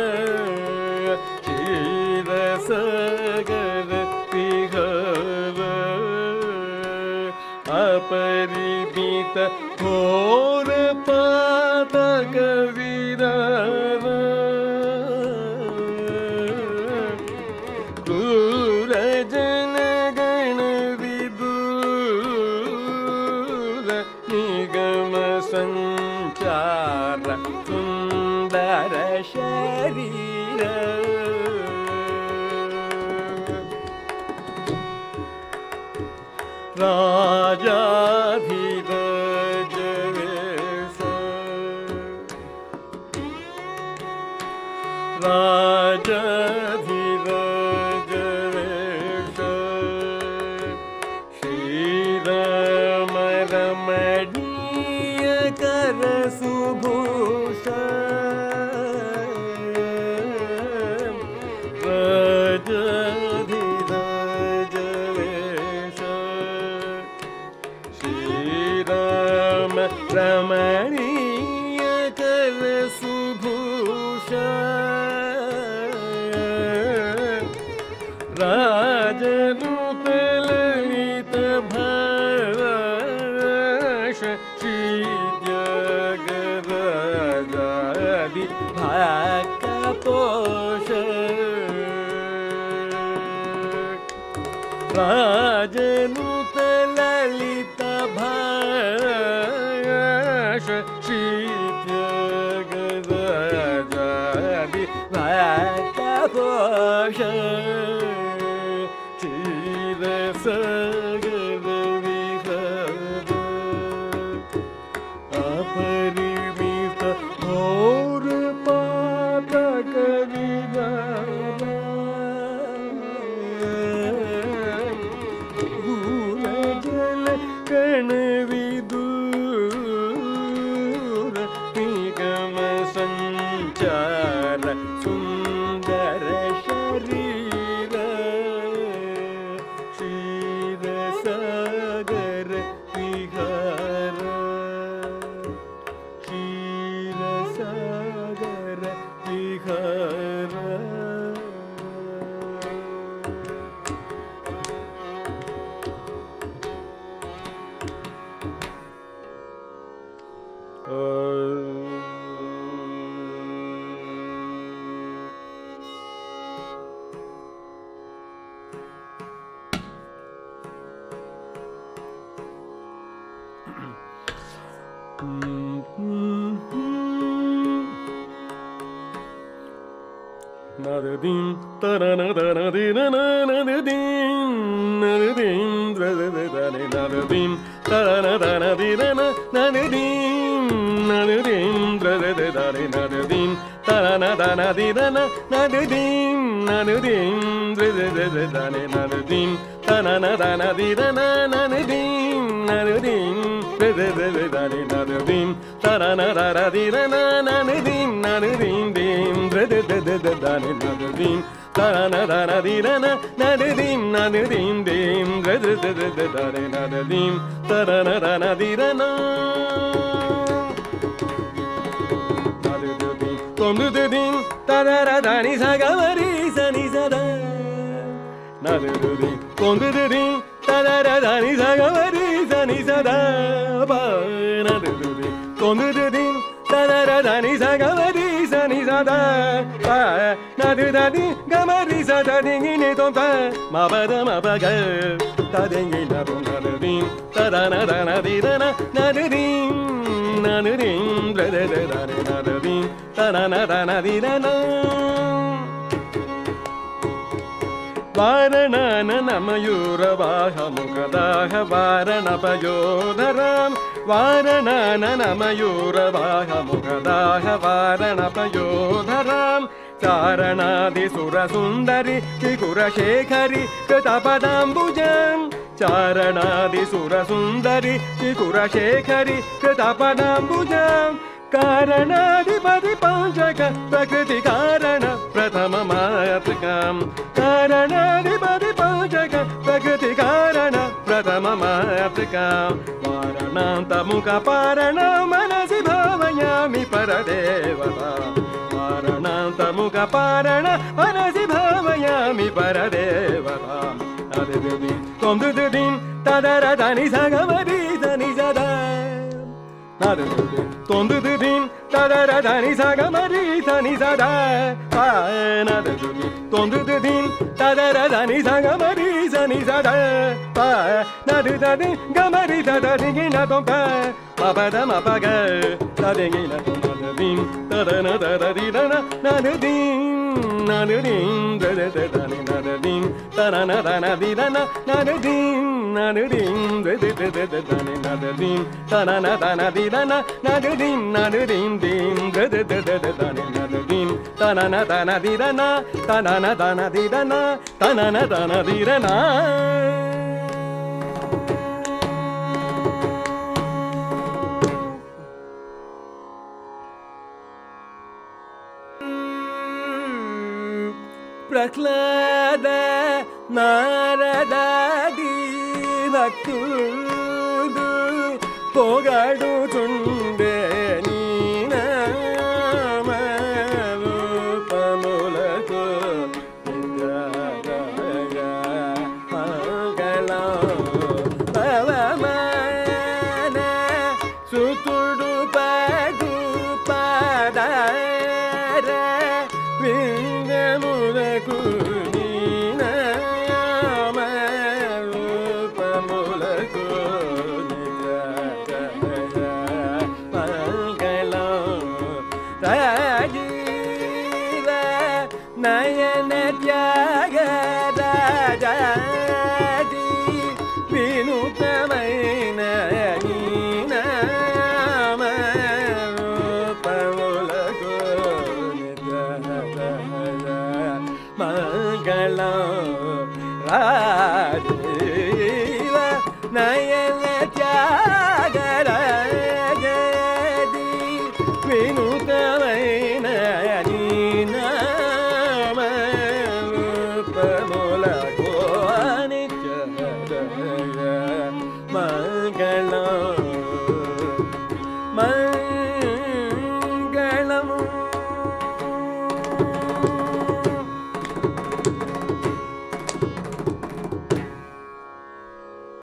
क्षीरसागर विहर अपरिमित घोर पातक विरार क्रूर जनगण विदूर निगम संचार सुंदर शरीर राजाधिराज वेश राजाधिराज वेश श्रीराम रमणीय कर सुभूषण राजाधिराज वेश श्रीराम रमणीय कर सुभूषण राजदूत ललित भाष श्री जगराजादि भाकपोष राजदूत ललित भाष श्री जगराजादि भाकपोष क्षीरसागर विहर अपरिमित घोर पातक विरार भूल जल कण विदूर निगम संचार सुंदर शरीर क्षीरसागर विहर क्षीरसागर विहर Nadadim taranadanadirana nadadim nadadim dradadadane nadadim taranadanadirana nadadim nadadim dradadadane nadadim taranadanadirana nadadim nadadim dradadadane nadadim tanana dana dirana nanudim nanudim dredededani nanudim tanana dana dirana nanudim nanudim dim dredededani nanudim tanana dana dirana nanudim nanudim dim dredededani nanudim tanana dana dirana nanudim tadaradani sagamari sanisada nanudim kondudim tadaradani sagamari sanisada ba nanudim kondudim tadaradani sagamari sanisada ba nadudadi gamari sadadingine tonta mabada mabaga tadingina nanudim tadanadana dirana nanudim nanudim drededani nanudim tanana dirana varanana namayuravaha mukadaha varanapayodharam varanana namayuravaha mukadaha varanapayodharam charanadi surasundari kikurashekari kritapadambujam charanadi surasundari kikurashekari kritapadambujam karanadipati panchaka prakriti karana prathama mayatrikam karanadipati panchaka prakriti karana prathama mayatrikam varananta mukha parana manasi bhavayami paradevata varananta mukha parana manasi bhavayami paradevata adededi kondudim tadaradani sagamari sanisada tondudim tadaradani sagamari sanisada tondudim tadaradani sagamari sanisada nadudadi gamari tadadingina tompa mabada mabaga tadingina tomadim tadana tadadidana nanudim nanudim dadadadani nanudim tanana danadidana nanudim nanudim dadadadani nanudim tanana danadidana nanudim nanudim dim dadadadani nanudim tanana danadidana tanana danadidana tanana danadidana Prahlada Naradadi Bhaktudu Pogadu Tunde Nina Pamulaku Dikshitar Magala Pavamana Sutudu Padu Padara Kunina Pamulaku Mangala Rajiva Nayana Tyagaraja Vinutamaina Nina Pamulaku Mangala Rajiva Nayana Tyagaraja Vinutamaina